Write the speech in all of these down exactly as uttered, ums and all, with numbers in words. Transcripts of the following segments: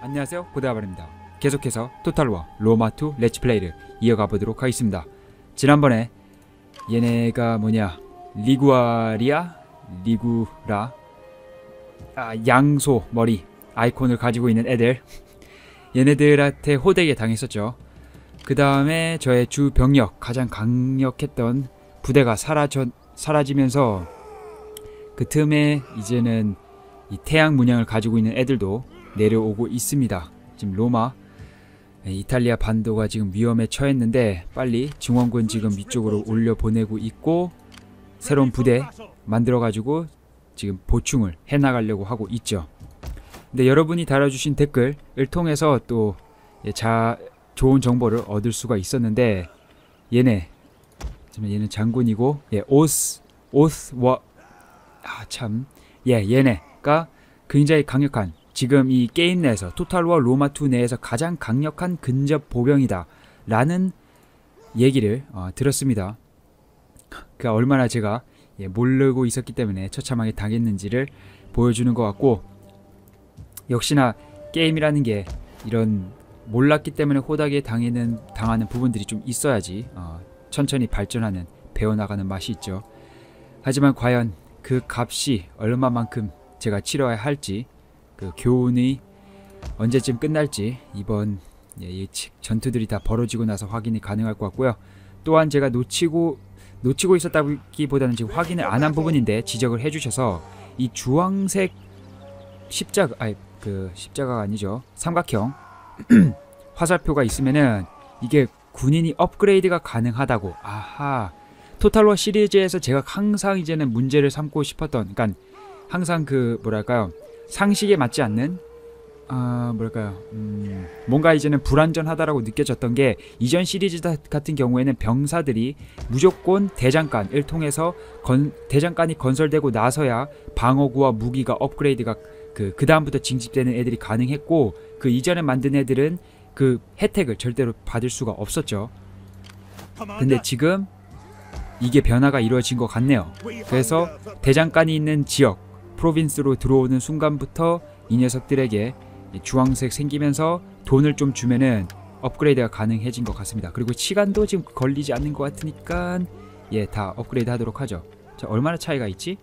안녕하세요, 고대아발입니다. 계속해서 토탈워 로마투 렛츠플레이를 이어가 보도록 하겠습니다. 지난번에 얘네가 뭐냐, 리구아리아? 리구라? 아, 양소 머리 아이콘을 가지고 있는 애들, 얘네들한테 호되게 당했었죠. 그 다음에 저의 주 병력, 가장 강력했던 부대가 사라져, 사라지면서 그 틈에 이제는 이 태양 문양을 가지고 있는 애들도 내려오고 있습니다. 지금 로마, 이탈리아 반도가 지금 위험에 처했는데 빨리 증원군 지금 위쪽으로 올려보내고 있고, 새로운 부대 만들어가지고 지금 보충을 해나가려고 하고 있죠. 근데 여러분이 달아주신 댓글을 통해서 또 자, 좋은 정보를 얻을 수가 있었는데, 얘네 얘는 장군이고, 예, 오스 오스 워 아 참 예 얘네가 굉장히 강력한, 지금 이 게임 내에서 토탈워 로마투 내에서 가장 강력한 근접 보병이다 라는 얘기를 어, 들었습니다. 그 얼마나 제가 예, 모르고 있었기 때문에 처참하게 당했는지를 보여주는 것 같고, 역시나 게임이라는 게 이런 몰랐기 때문에 호되게 당하는, 당하는 부분들이 좀 있어야지 어, 천천히 발전하는, 배워나가는 맛이 있죠. 하지만 과연 그 값이 얼마만큼 제가 치러야 할지, 그 교훈이 언제쯤 끝날지 이번 예, 이 전투들이 다 벌어지고 나서 확인이 가능할 것 같고요. 또한 제가 놓치고 놓치고 있었다기보다는 지금 확인을 안 한 부분인데 지적을 해주셔서, 이 주황색 십자가, 아니 그 십자가가 아니죠, 삼각형 화살표가 있으면은 이게 군인이 업그레이드가 가능하다고. 아하, 토탈워 시리즈에서 제가 항상 이제는 문제를 삼고 싶었던, 그러니까 항상 그 뭐랄까요, 상식에 맞지 않는, 아 뭐랄까요, 음, 뭔가 이제는 불완전하다라고 느껴졌던 게, 이전 시리즈 같은 경우에는 병사들이 무조건 대장간을 통해서 건, 대장간이 건설되고 나서야 방어구와 무기가 업그레이드가 그, 그 다음부터 징집되는 애들이 가능했고, 그 이전에 만든 애들은 그 혜택을 절대로 받을 수가 없었죠. 근데 지금 이게 변화가 이루어진 것 같네요. 그래서 대장간이 있는 지역, 프로빈스로 들어오는 순간부터 이 녀석들에게 주황색 생기면서 돈을 좀 주면은 업그레이드가 가능해진 것 같습니다. 그리고 시간도 지금 걸리지 않는 것 같으니까 예, 다 업그레이드 하도록 하죠. 자, 얼마나 차이가 있지?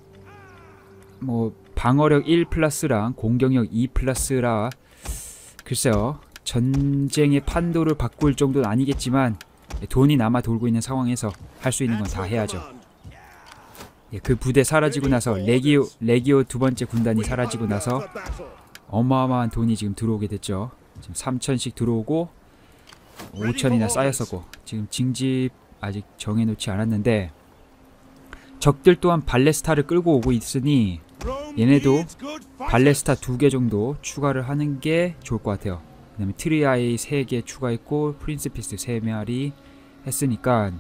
뭐 방어력 일 플러스랑 공격력 이 플러스라, 글쎄요, 전쟁의 판도를 바꿀 정도는 아니겠지만 돈이 남아 돌고 있는 상황에서 할 수 있는 건 다 해야죠. 예, 그 부대 사라지고 나서 레기오, 레기오 두 번째 군단이 사라지고 나서 어마어마한 돈이 지금 들어오게 됐죠. 지금 삼천씩 들어오고 오천이나 쌓였었고, 지금 징집 아직 정해놓지 않았는데, 적들 또한 발레스타를 끌고 오고 있으니 얘네도 발레스타 두 개 정도 추가를 하는 게 좋을 것 같아요. 그 다음에 트리아이 세 개 추가했고 프린스피스 세 마리 했으니까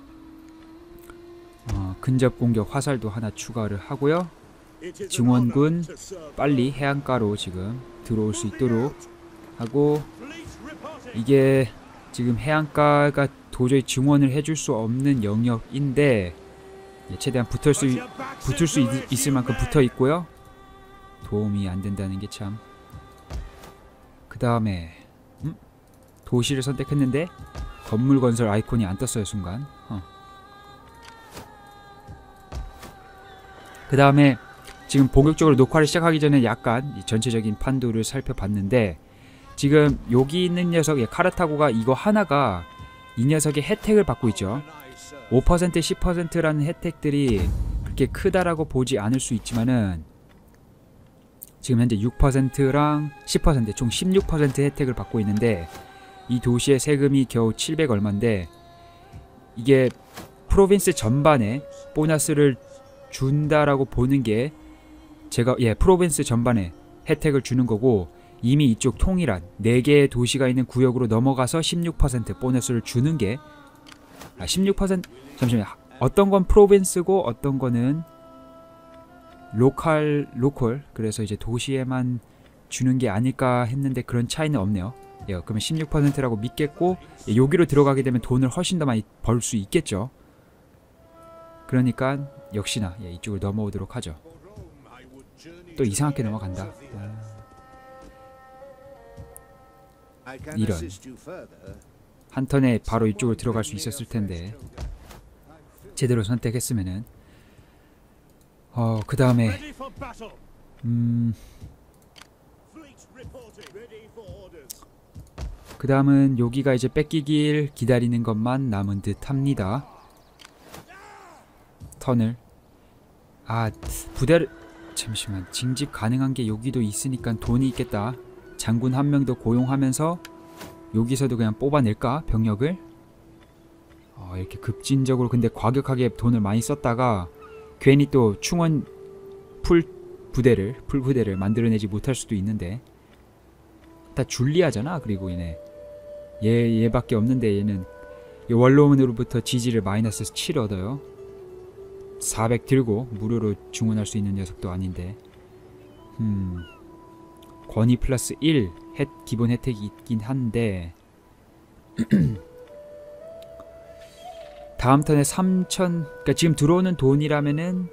어, 근접 공격 화살도 하나 추가를 하고요. 증원군 빨리 해안가로 지금 들어올 수 있도록 하고, 이게 지금 해안가가 도저히 증원을 해줄 수 없는 영역인데 최대한 붙을 수, 붙을 수 있, 있을 만큼 붙어 있고요. 도움이 안 된다는 게 참. 그 다음에 음? 도시를 선택했는데 건물 건설 아이콘이 안 떴어요, 순간. 어. 그 다음에 지금 본격적으로 녹화를 시작하기 전에 약간 이 전체적인 판도를 살펴봤는데, 지금 여기 있는 녀석, 예, 카르타고가 이거 하나가 이 녀석의 혜택을 받고 있죠. 오 퍼센트, 십 퍼센트라는 혜택들이 그렇게 크다라고 보지 않을 수 있지만은 지금 현재 육 퍼센트랑 십 퍼센트 총 십육 퍼센트 혜택을 받고 있는데, 이 도시의 세금이 겨우 칠백 얼마인데 이게 프로빈스 전반에 보너스를 준다라고 보는 게, 제가 예 프로빈스 전반에 혜택을 주는 거고, 이미 이쪽 통일한 네 개의 도시가 있는 구역으로 넘어가서 십육 퍼센트 보너스를 주는 게, 아, 십육 퍼센트 잠시만요. 어떤 건 프로빈스고 어떤 거는 로컬 로컬 그래서 이제 도시에만 주는 게 아닐까 했는데 그런 차이는 없네요. 예, 그러면 십육 퍼센트라고 믿겠고, 예, 여기로 들어가게 되면 돈을 훨씬 더 많이 벌 수 있겠죠. 그러니까 역시나 예, 이쪽을 넘어오도록 하죠. 또 이상하게 넘어간다. 이런. 한 턴에 바로 이쪽으로 들어갈 수 있었을 텐데 제대로 선택했으면은. 어, 그 다음에 음, 그 다음은 여기가 이제 뺏기길 기다리는 것만 남은 듯 합니다. 턴을. 아, 부대를 잠시만, 징집 가능한 게 여기도 있으니까 돈이 있겠다. 장군 한 명 더 고용하면서 여기서도 그냥 뽑아낼까? 병력을? 어, 이렇게 급진적으로 근데 과격하게 돈을 많이 썼다가 괜히 또 충원 풀 부대를 풀 부대를 만들어내지 못할 수도 있는데. 다 줄리아잖아. 그리고 얘네 얘 얘밖에 없는데 얘는 원로원으로부터 지지를 마이너스 칠 얻어요. 사백 들고 무료로 중원할 수 있는 녀석도 아닌데. 음, 권위 플러스 일 햇, 기본 혜택이 있긴 한데 다음 턴에 삼천, 그러니까 지금 들어오는 돈이라면은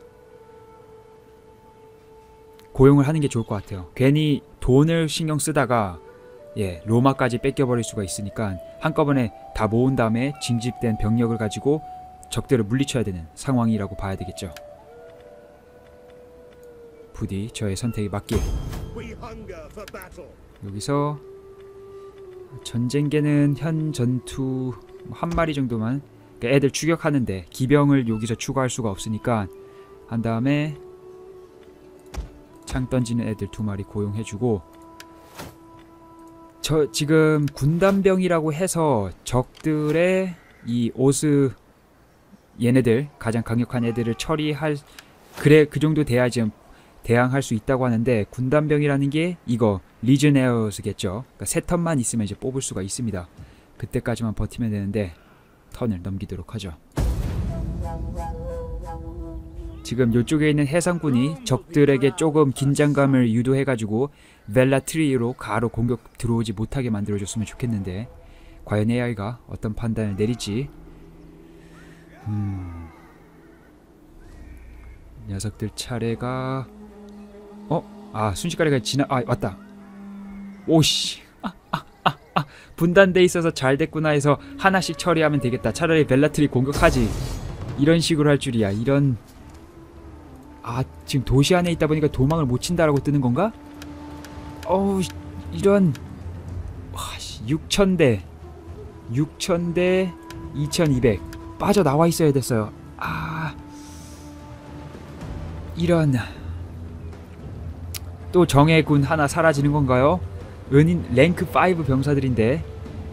고용을 하는 게 좋을 것 같아요. 괜히 돈을 신경 쓰다가 예, 로마까지 뺏겨버릴 수가 있으니까 한꺼번에 다 모은 다음에 징집된 병력을 가지고 적들을 물리쳐야 되는 상황이라고 봐야 되겠죠. 부디 저의 선택이 맞길. 여기서 전쟁계는 현 전투 한 마리 정도만, 그러니까 애들 추격하는데 기병을 여기서 추가할 수가 없으니까 한 다음에 창 던지는 애들 두 마리 고용해주고, 저 지금 군단병이라고 해서 적들의 이 오스 얘네들 가장 강력한 애들을 처리할, 그래 그 정도 돼야 지금 대항할 수 있다고 하는데, 군단병이라는 게 이거 리저네어스겠죠. 그러니까 세 턴만 있으면 이제 뽑을 수가 있습니다. 그때까지만 버티면 되는데 턴을 넘기도록 하죠. 지금 이쪽에 있는 해상군이 적들에게 조금 긴장감을 유도해가지고 벨라트리로 가로 공격 들어오지 못하게 만들어줬으면 좋겠는데 과연 에이아이가 어떤 판단을 내릴지. 음... 녀석들 차례가 어? 아, 순식간에 지나... 아, 왔다. 오씨. 아, 아, 아, 아. 분단돼 있어서 잘 됐구나 해서 하나씩 처리하면 되겠다. 차라리 벨라트리 공격하지. 이런 식으로 할 줄이야. 이런... 아, 지금 도시 안에 있다 보니까 도망을 못 친다라고 뜨는 건가? 어우, 이런... 와, 육천 대 육천 대 이천이백 빠져나와 있어야 됐어요. 아... 이런... 또 정예군 하나 사라지는 건가요? 은인 랭크 오 병사들인데.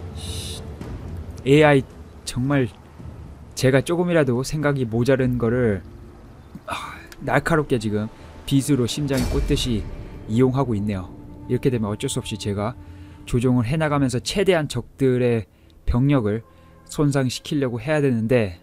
에이아이 정말 제가 조금이라도 생각이 모자른 거를 아, 날카롭게 지금 빗으로 심장에 꽂듯이 이용하고 있네요. 이렇게 되면 어쩔 수 없이 제가 조종을 해나가면서 최대한 적들의 병력을 손상시키려고 해야 되는데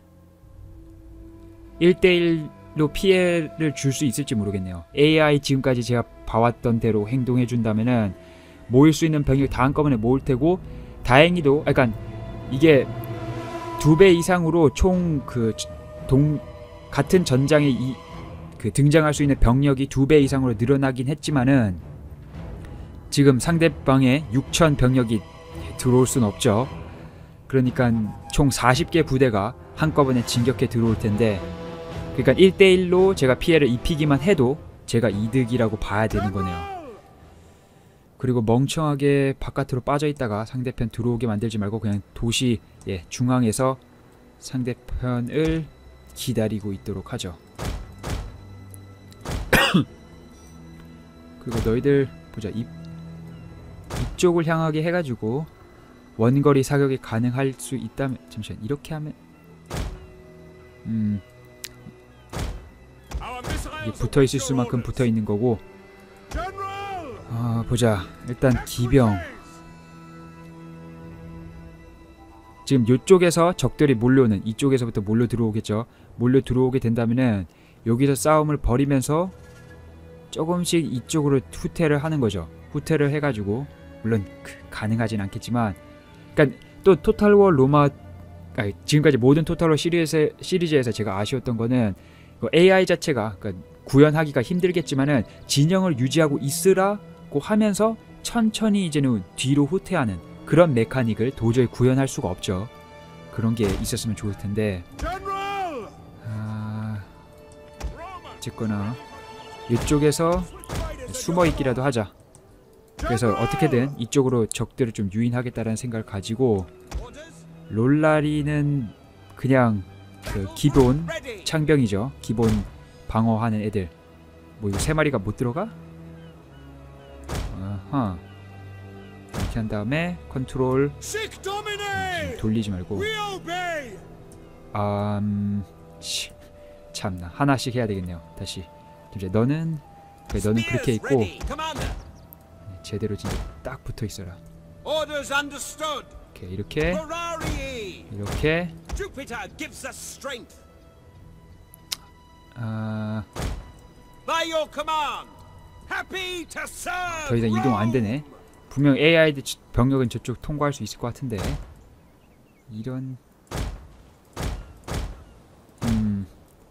일 대일로 피해를 줄 수 있을지 모르겠네요. 에이아이 지금까지 제가 봐왔던 대로 행동해준다면은 모일 수 있는 병력 다 한꺼번에 모을 테고, 다행히도 약간 이게 두 배 이상으로 총 그 동 같은 전장에 이 그 등장할 수 있는 병력이 두 배 이상으로 늘어나긴 했지만은 지금 상대방의 육천 병력이 들어올 순 없죠. 그러니까 총 사십 개 부대가 한꺼번에 진격해 들어올 텐데, 그러니까 일 대일로 제가 피해를 입히기만 해도 제가 이득이라고 봐야 되는 거네요. 그리고 멍청하게 바깥으로 빠져있다가 상대편 들어오게 만들지 말고 그냥 도시 예, 중앙에서 상대편을 기다리고 있도록 하죠. 그리고 너희들 보자. 이, 이쪽을 향하게 해가지고 원거리 사격이 가능할 수 있다면, 잠시만, 이렇게 하면 음 이게 붙어있을 수만큼 붙어있는 거고. 아, 보자. 일단 기병 지금 이쪽에서 적들이 몰려오는, 이쪽에서부터 몰려 들어오겠죠. 몰려 들어오게 된다면은 여기서 싸움을 벌이면서 조금씩 이쪽으로 후퇴를 하는 거죠. 후퇴를 해가지고, 물론 가능하진 않겠지만, 그러니까 또 토탈워 로마, 아니, 지금까지 모든 토탈워 시리즈, 시리즈에서 제가 아쉬웠던 거는 에이아이 자체가, 그러니까 구현하기가 힘들겠지만은 진영을 유지하고 있으라고 하면서 천천히 이제는 뒤로 후퇴하는 그런 메카닉을 도저히 구현할 수가 없죠. 그런 게 있었으면 좋을 텐데. 아, 어쨌거나 이쪽에서 숨어 있기라도 하자. 그래서 어떻게든 이쪽으로 적들을 좀 유인하겠다라는 생각을 가지고, 롤라리는 그냥 그 기본 창병이죠. 기본 방어하는 애들. 뭐 이거 세 마리가 못 들어가? 아하. 이렇게 한 다음에 컨트롤 돌리지 말고. 아, 음, 씨, 참나 하나씩 해야 되겠네요. 다시. 이제 너는 그래, 너는 그렇게 있고 제대로 진짜 딱 붙어 있어라. 오케이, 이렇게 이렇게. 아, 더 이상 이동 안 되네. 분명 에이아이 병력은 저쪽 통과할 수 있을 것 같은데. 이런. 음.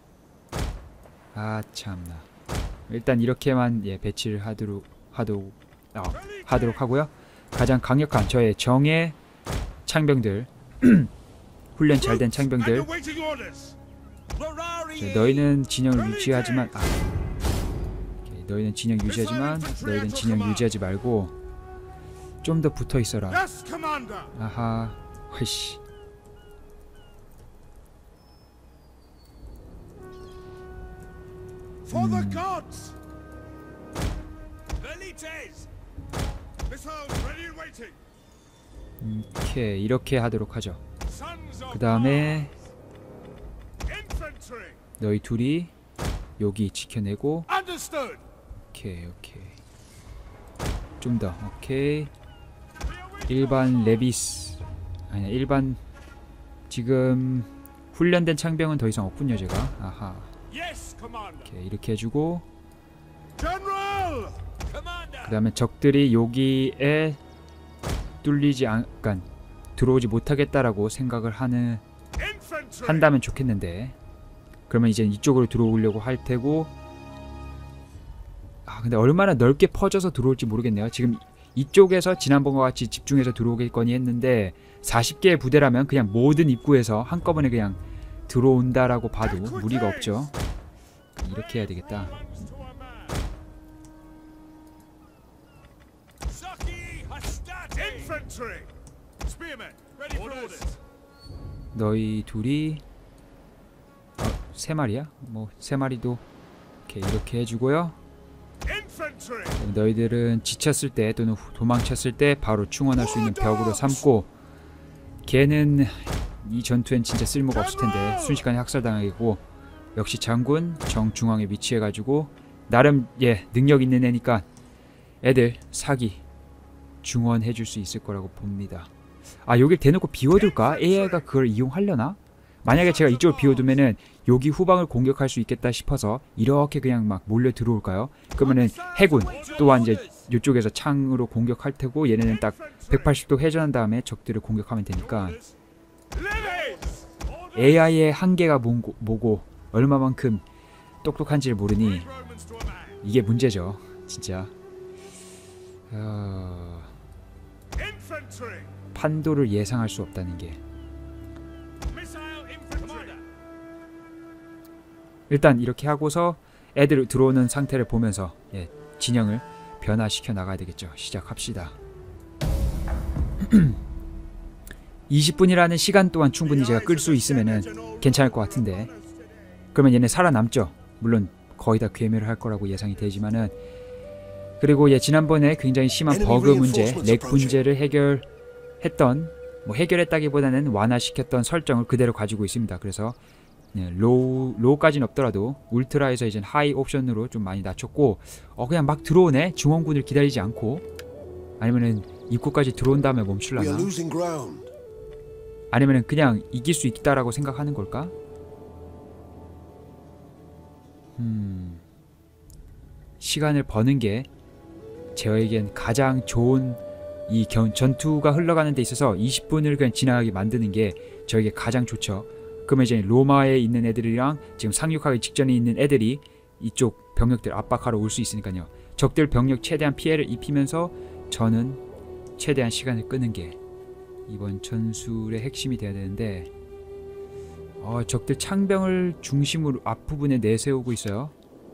아, 참나. 일단 이렇게만 예, 배치를 하도록 하도록 어, 하도록 하고요. 가장 강력한 저의 정예 창병들, 훈련 잘된 창병들. 자, 너희는 진영을 유지하지만 아, 오케이, 너희는 진영 유지하지만 너희는 진영 유지하지 말고 좀 더 붙어 있어라. 아하, 헐씨. 음. 오케이, 이렇게 하도록 하죠. 그 다음에 너희 둘이 여기 지켜내고. 오케이 오케이. 좀 더. 오케이. 일반 레비스 아니야, 일반 지금 훈련된 창병은 더 이상 없군요 제가. 아하. 오케이, 이렇게 해주고. 그 다음에 적들이 여기에 뚫리지 않, 그러니까 들어오지 못하겠다라고 생각을 하는 한다면 좋겠는데, 그러면 이제 이쪽으로 들어오려고 할 테고. 아, 근데 얼마나 넓게 퍼져서 들어올지 모르겠네요. 지금 이쪽에서 지난번과 같이 집중해서 들어오겠거니 했는데 사십 개의 부대라면 그냥 모든 입구에서 한꺼번에 그냥 들어온다라고 봐도 무리가 없죠. 이렇게 해야 되겠다. 너희 둘이 어, 세 마리야? 뭐 세 마리도 이렇게 이렇게 해주고요. 너희들은 지쳤을 때 또는 도망쳤을 때 바로 충원할 수 있는 벽으로 삼고. 걔는 이 전투엔 진짜 쓸모가 없을 텐데 순식간에 학살당하겠고, 역시 장군 정중앙에 위치해가지고 나름 예 능력 있는 애니까 애들 사기 중원해줄 수 있을 거라고 봅니다. 아, 여길 대놓고 비워둘까? 에이아이가 그걸 이용하려나? 만약에 제가 이쪽을 비워두면은 여기 후방을 공격할 수 있겠다 싶어서 이렇게 그냥 막 몰려 들어올까요? 그러면은 해군 또한 이제 이쪽에서 창으로 공격할 테고, 얘네는 딱 백팔십 도 회전한 다음에 적들을 공격하면 되니까. 에이아이의 한계가 뭐고, 뭐고 얼마만큼 똑똑한지를 모르니 이게 문제죠 진짜. 어... 판도를 예상할 수 없다는 게. 일단 이렇게 하고서 애들 들어오는 상태를 보면서 예, 진영을 변화시켜 나가야 되겠죠. 시작합시다. 이십 분이라는 시간 동안 충분히 제가 끌 수 있으면은 괜찮을 것 같은데, 그러면 얘네 살아남죠. 물론 거의 다 괴멸을 할 거라고 예상이 되지만은. 그리고 예, 지난번에 굉장히 심한 버그 문제, 렉 문제를 해결했던, 뭐 해결했다기보다는 완화시켰던 설정을 그대로 가지고 있습니다. 그래서 예, 로우, 로우까지는 없더라도 울트라에서 이제 하이 옵션으로 좀 많이 낮췄고, 어 그냥 막 들어오네. 중원군을 기다리지 않고. 아니면은 입구까지 들어온 다음에 멈출라나? 아니면은 그냥 이길 수 있다라고 생각하는 걸까? 음, 시간을 버는 게 저에겐 가장 좋은, 이 견, 전투가 흘러가는 데 있어서 이십 분을 그냥 지나가게 만드는 게 저에게 가장 좋죠. 그러면 이제 로마에 있는 애들이랑 지금 상륙하기 직전에 있는 애들이 이쪽 병력들 압박하러 올 수 있으니까요. 적들 병력 최대한 피해를 입히면서 저는 최대한 시간을 끄는 게 이번 전술의 핵심이 돼야 되는데 어, 적들 창병을 중심으로 앞부분에 내세우고 있어요.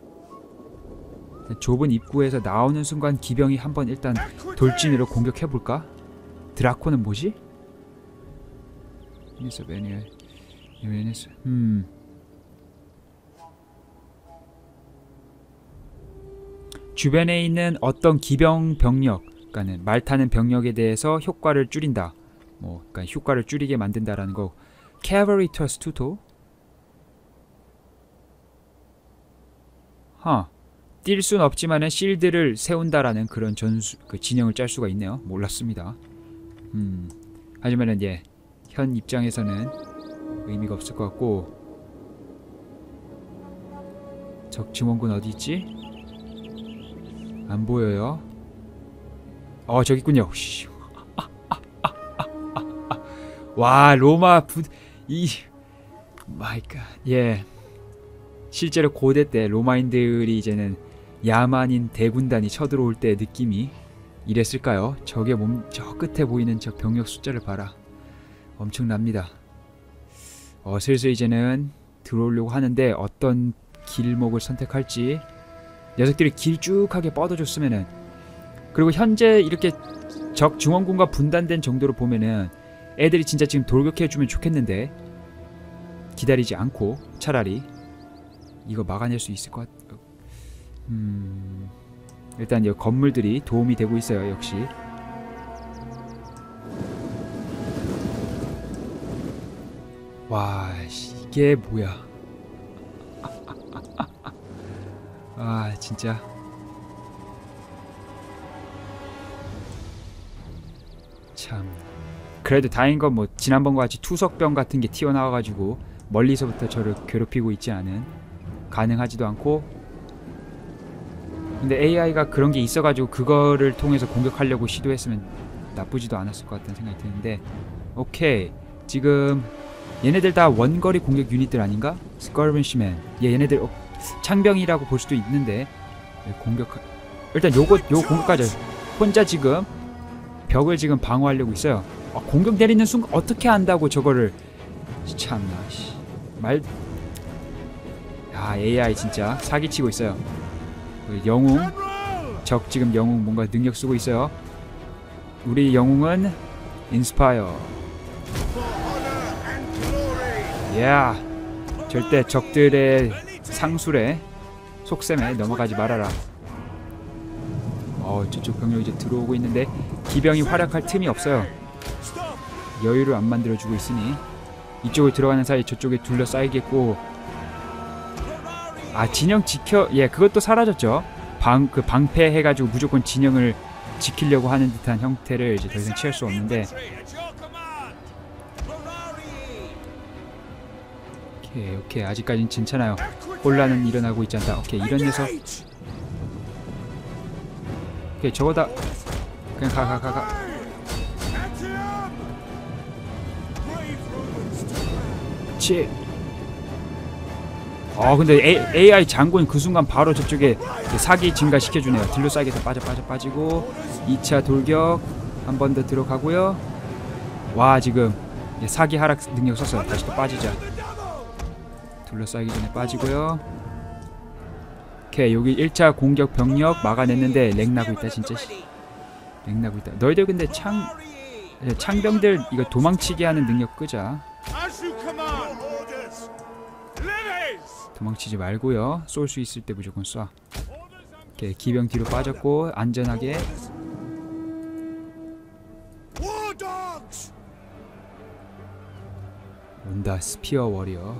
좁은 입구에서 나오는 순간 기병이 한번 일단 돌진으로 공격해볼까? 드라코는 뭐지? 음. 주변에 있는 어떤 기병 병력, 그러니까는 말 타는 병력에 대해서 효과를 줄인다. 뭐, 그러니까 효과를 줄이게 만든다라는 거. Cavalry Trust Tuto. 하. 뛸 순 없지만은 실드를 세운다라는 그런 전수, 그 진영을 짤 수가 있네요. 몰랐습니다. 음. 하지만은 예, 현 입장에서는 의미가 없을 것 같고. 적 증원군 어디 있지? 안 보여요. 어, 저기 있군요. 아, 아, 아, 아, 아, 아. 와, 로마 부, 이, 마이 갓. 예. 실제로 고대 때 로마인들이 이제는 야만인 대군단이 쳐들어올 때 느낌이 이랬을까요? 적의 몸, 저 끝에 보이는 저 병력 숫자를 봐라. 엄청납니다. 어, 슬슬 이제는 들어오려고 하는데 어떤 길목을 선택할지. 녀석들이 길쭉하게 뻗어줬으면은, 그리고 현재 이렇게 적 중원군과 분단된 정도로 보면은 애들이 진짜 지금 돌격해주면 좋겠는데 기다리지 않고 차라리 이거 막아낼 수 있을 것 같... 음... 일단 이 건물들이 도움이 되고 있어요. 역시 와, 이게 뭐야. 아, 진짜 참. 그래도 다행인 건 뭐 지난번과 같이 투석병 같은 게 튀어나와가지고 멀리서부터 저를 괴롭히고 있지 않은, 가능하지도 않고. 근데 에이아이가 그런 게 있어가지고 그거를 통해서 공격하려고 시도했으면 나쁘지도 않았을 것 같다는 생각이 드는데. 오케이, 지금 얘네들 다 원거리 공격 유닛들 아닌가? 스컬벤시맨. 예, 얘네들 어, 창병이라고 볼 수도 있는데 공격, 일단 요거 요 공격까지 혼자 지금 벽을 지금 방어하려고 있어요. 아, 공격 내리는 순간 어떻게 한다고 저거를. 참나 씨. 말. 야, 에이아이 진짜 사기치고 있어요. 영웅, 적 지금 영웅 뭔가 능력 쓰고 있어요. 우리 영웅은 인스파이어. 야, 절대 적들의 상술에 속셈에 넘어가지 말아라. 어, 저쪽 병력이 이제 들어오고 있는데 기병이 활약할 틈이 없어요. 여유를 안 만들어주고 있으니 이쪽을 들어가는 사이 저쪽에 둘러싸이겠고. 아, 진영 지켜. 예, 그것도 사라졌죠. 방, 그 방패해가지고 무조건 진영을 지키려고 하는 듯한 형태를 이제 더 이상 취할 수 없는데. 오케이, 오케이. 아직까진 괜찮아요. 혼란은 일어나고 있지 않다. 오케이, 이런 녀석. 오케이, 저거다. 그냥 가, 가, 가, 가. 그치. 어, 근데 에이, 에이아이 장군 그 순간 바로 저쪽에 사기 증가시켜주네요. 딜로싸기에서 빠져 빠져 빠지고 이 차 돌격 한 번 더 들어가고요. 와, 지금 사기 하락 능력 썼어요. 다시 또 빠지자. 둘러싸기 전에 빠지고요. 오케이, 여기 일 차 공격 병력 막아냈는데 렉나고 있다. 진짜 렉나고 있다. 너희들 근데 창 창병들 이거 도망치게 하는 능력 끄자. 도망치지 말고요. 쏠 수 있을 때 무조건 쏴. 오케이, 기병 뒤로 빠졌고 안전하게. 온다, 스피어 워리어.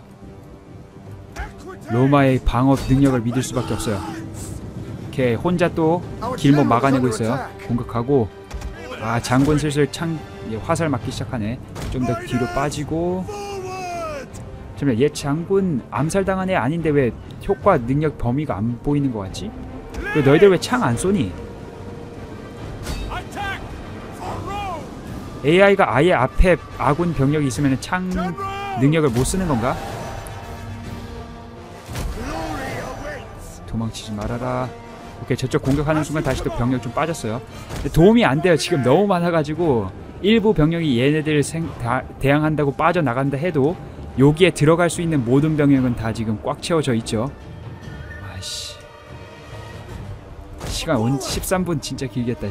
로마의 방어 능력을 믿을 수밖에 없어요. 오케이, 혼자 또 길목 막아내고 있어요. 공격하고. 아, 장군 슬슬 창 화살 맞기 시작하네. 좀 더 뒤로 빠지고. 잠깐만, 얘 장군 암살당한 애 아닌데 왜 효과 능력 범위가 안 보이는 것 같지? 왜 너희들 왜 창 안 쏘니? 에이아이가 아예 앞에 아군 병력이 있으면 창 능력을 못 쓰는 건가? 도망치지 말아라. 오케이, 저쪽 공격하는 순간 다시 또 병력 좀 빠졌어요. 근데 도움이 안 돼요. 지금 너무 많아가지고 일부 병력이 얘네들 생, 다, 대항한다고 빠져나간다 해도 여기에 들어갈 수 있는 모든 병력은 다 지금 꽉 채워져 있죠. 아이씨, 시간 온 십삼 분 진짜 길겠다.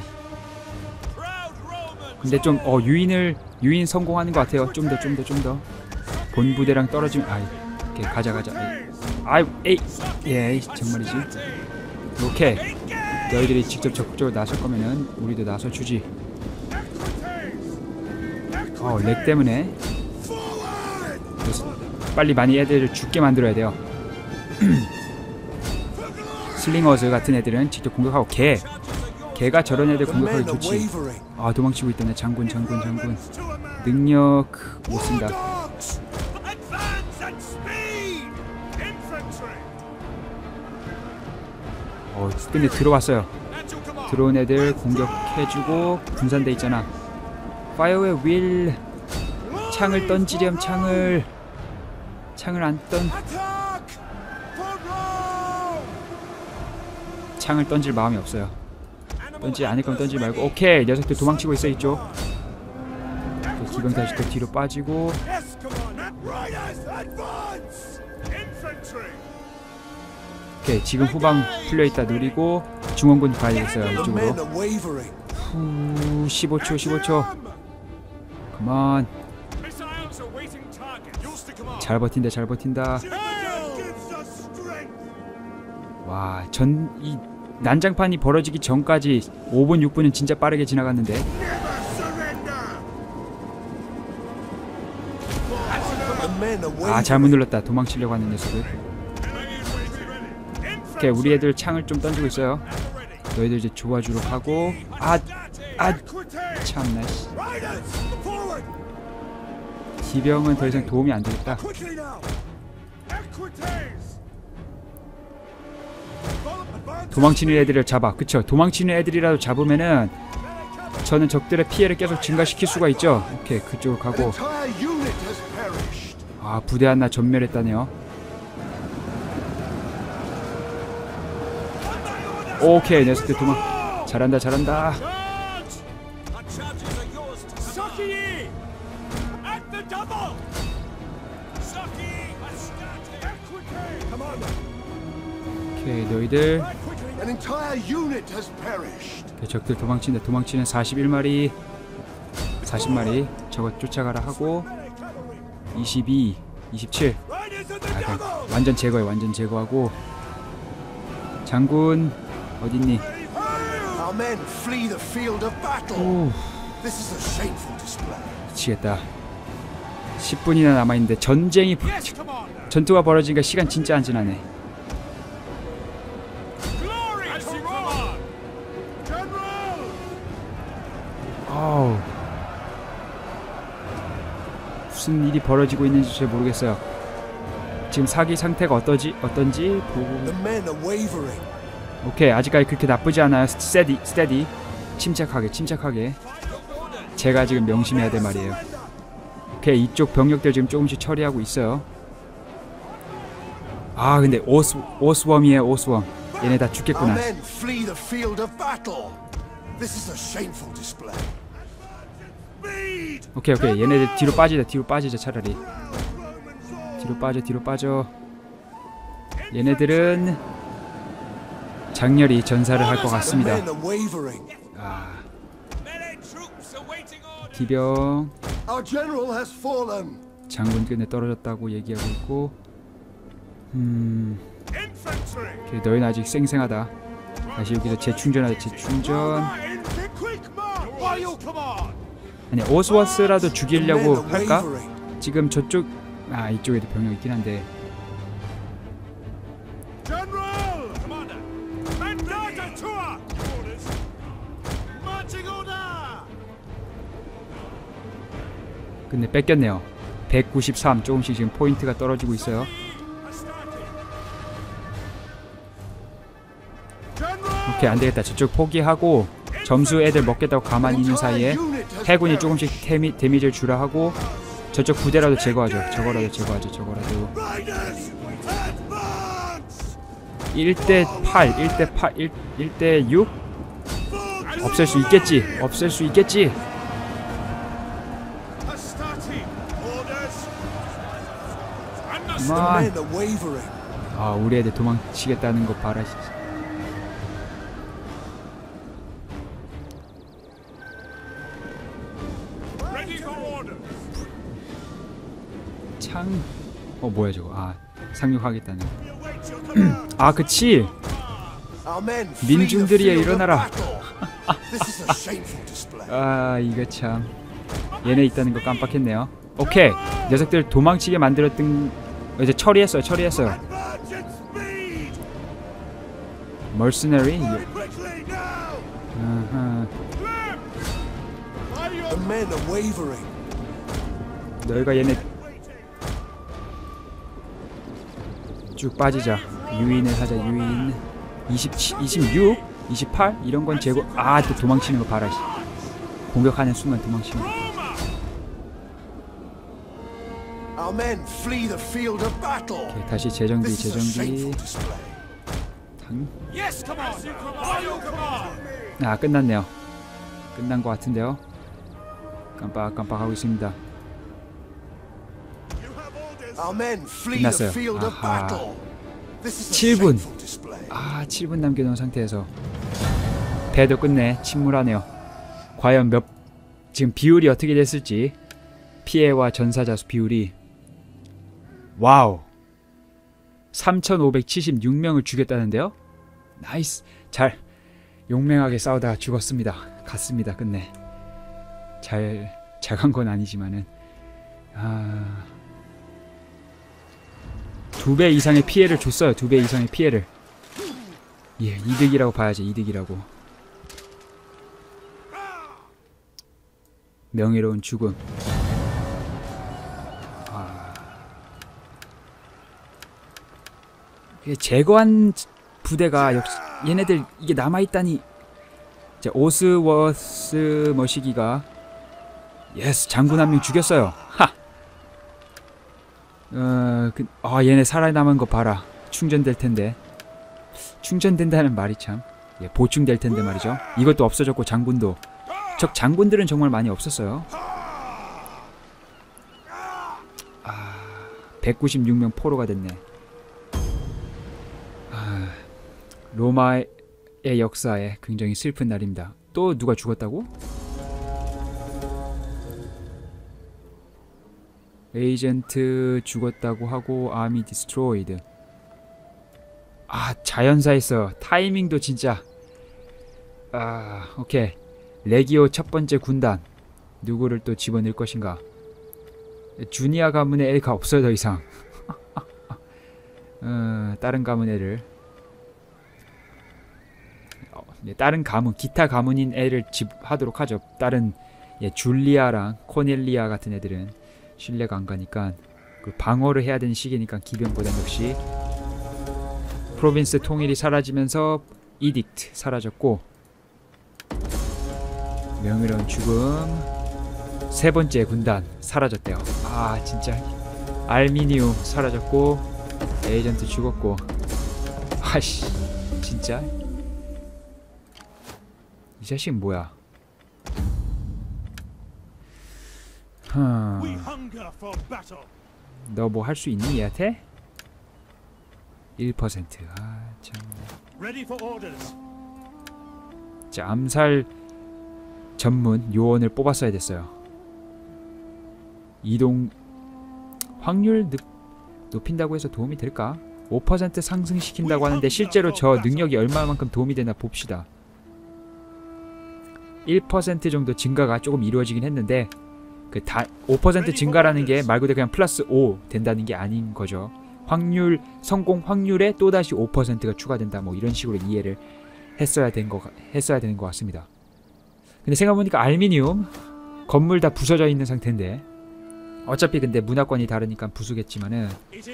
근데 좀 어 유인을 유인 성공하는 것 같아요. 좀 더 좀 더 좀 더 본부대랑 떨어지면 아이 오케이 가자 가자. 아이 에이 예 정말이지. 오케이 너희들이 직접 적극적으로 나설 거면은 우리도 나서 주지. 어 렉 때문에 빨리 많이 애들을 죽게 만들어야 돼요. 슬링어즈 같은 애들은 직접 공격하고 개 개가 저런 애들 공격하기 좋지. 아 도망치고 있다네. 장군 장군 장군 능력 못쓴다. 어 근데 들어왔어요. 들어온 애들 공격해주고 분산돼 있잖아. 파이어웨어 윌 창을 던지렴. 창을 창을 안 던 창을 던질 마음이 없어요. 던지지 않을 거면 던지지 말고. 오케이 녀석들 도망치고 있어. 이쪽 기병 다시 또 뒤로 빠지고. 오케이 지금 후방 풀려있다. 누리고 중원군이 가야겠어요. 이쪽으로. 후 십오 초 십오 초 그만. 잘 버틴다 잘 버틴다. 와 전 이 난장판이 벌어지기 전까지 오 분 육 분은 진짜 빠르게 지나갔는데. 아 잘못 눌렀다. 도망치려고 하는 녀석을. 오케이 우리 애들 창을 좀 던지고 있어요. 너희들 이제 좋아주러 하고. 아 아 참나. 기병은 더 이상 도움이 안 되겠다. 도망치는 애들을 잡아. 그쵸 도망치는 애들이라도 잡으면은 저는 적들의 피해를 계속 증가시킬 수가 있죠. 오케이 그쪽으로 가고. 아 부대 하나 전멸했다네요. 오케이 녀석들 도망. 잘한다 잘한다. 오케이 너희들. 오케이, 적들 도망친다. 도망치는 사십일 마리 사십 마리 저거 쫓아가라 하고. 이십이 이십칠 아, 완전 제거해. 완전 제거하고. 장군 어딨니? 오 미치겠다. 십 분이나 남아있는데 전쟁이 전투가 벌어지니까 시간 진짜 안 지나네. 아우 무슨 일이 벌어지고 있는지 잘 모르겠어요. 지금 사기 상태가 어떠지 어떤지 보고. 오케이 아직까지 그렇게 나쁘지 않아요. 스테디 스테디 침착하게 침착하게. 제가 지금 명심해야 될 말이에요. 오케이 이쪽 병력들 지금 조금씩 처리하고 있어요. 아 근데 오스 오스웜이에요. 오스웜 얘네 다 죽겠구나. 오케이 오케이 얘네들 뒤로 빠지자. 뒤로 빠지자 차라리. 뒤로 빠져 뒤로 빠져. 얘네들은 장렬히 전사를 할 것 같습니다. 아. 기병 장군 끈에 떨어졌다고 얘기하고 있고. 음 오케이, 너희는 아직 쌩쌩하다. 다시 여기서 재충전하자. 재충전. 아니 오스워스라도 죽이려고 할까? 지금 저쪽 아 이쪽에도 병력 있긴 한데. 근데 뺏겼네요. 백구십삼 조금씩 지금 포인트가 떨어지고 있어요. 오케이 안되겠다. 저쪽 포기하고 점수 애들 먹겠다고 가만히 있는 사이에 해군이 조금씩 데미, 데미지를 주라 하고. 저쪽 부대라도 제거하죠. 저거라도 제거하죠. 저거라도. 일 대 팔 일 대 팔 일 대 육 없앨 수 있겠지. 없앨 수 있겠지. 그만. 아, 우리 애들 도망치겠다는 거 봐라. 창. 어, 뭐야 저거. 아, 상륙하겠다는. 아, 그치. 민중들이여 일어나라. 아, 이거 참. 얘네 있다는 거 깜빡했네요. 오케이. 녀석들 도망치게 만들었던 이제 처리했어요. 처리했어요. 멀스너리. 아하. 너희가 얘네 쭉 빠지자. 유인을 하자. 유인. 이십칠, 이십육, 이십팔 이런 건 제거. 아, 또 도망치는 거 봐라. 공격하는 순간 도망치는 거. 오케이, 다시 재정비, 재정비. 당. 아, 끝났네요. 끝난 것 같은데요. 깜빡깜빡하고 있습니다. 끝났어요. 아하. 칠 분. 아, 칠 분 남겨놓은 상태에서 배도 끝내 침몰하네요. 과연 몇 지금 비율이 어떻게 됐을지. 피해와 전사자 수 비율이 와우 삼천오백칠십육 명을 죽였다는데요. 나이스. 잘 용맹하게 싸우다가 죽었습니다. 갔습니다. 끝내. 잘 잘 간 건 아니지만은 아, 두 배 이상의 피해를 줬어요. 두 배 이상의 피해를. 예, 이득이라고 봐야지. 이득이라고. 명예로운 죽음. 아, 제거한 부대가 역시 얘네들 이게 남아있다니. 자, 오스워스 머시기가 예스 장군 한 명 죽였어요. 하. 어, 그, 아, 얘네 살아남은 거 봐라. 충전될 텐데. 충전된다는 말이 참. 예, 보충될 텐데 말이죠. 이것도 없어졌고 장군도. 적 장군들은 정말 많이 없었어요. 아, 백구십육 명 포로가 됐네. 아, 로마의 역사에 굉장히 슬픈 날입니다. 또 누가 죽었다고? 에이전트 죽었다고 하고 아미 디스트로이드. 아, 자연사했어. 타이밍도 진짜. 아, 오케이. 레기오 첫 번째 군단 누구를 또 집어넣을 것인가. 주니아 가문의 애가 없어요. 더 이상. 어, 다른 가문애를 어, 네, 다른 가문 기타 가문인 애를 집하도록 하죠. 다른 예, 줄리아랑 코넬리아 같은 애들은 신뢰가 안 가니까 방어를 해야 되는 시기니까 기병보단 역시. 프로빈스 통일이 사라지면서 이딕트 사라졌고 명예로운 죽음 세 번째 군단 사라졌대요. 아, 진짜. 알미니움 사라졌고 에이전트 죽었고. 아씨, 진짜 이 자식은 뭐야. 너 뭐 할 수 있니 얘한테? 일 퍼센트. 아, 참. 자, 암살 전문 요원을 뽑았어야 됐어요. 이동 확률 느, 높인다고 해서 도움이 될까? 오 퍼센트 상승시킨다고 하는데 실제로 저 능력이 얼마만큼 도움이 되나 봅시다. 일 퍼센트 정도 증가가 조금 이루어지긴 했는데 그 다 오 퍼센트 증가라는 게 말 그대로 그냥 플러스 오 된다는 게 아닌 거죠. 확률 성공 확률에 또다시 오 퍼센트가 추가된다. 뭐 이런 식으로 이해를 했어야 된 거 했어야 되는 것 같습니다. 근데 생각해보니까 알미늄 건물 다 부서져 있는 상태인데 어차피 근데 문화권이 다르니까 부수겠지만은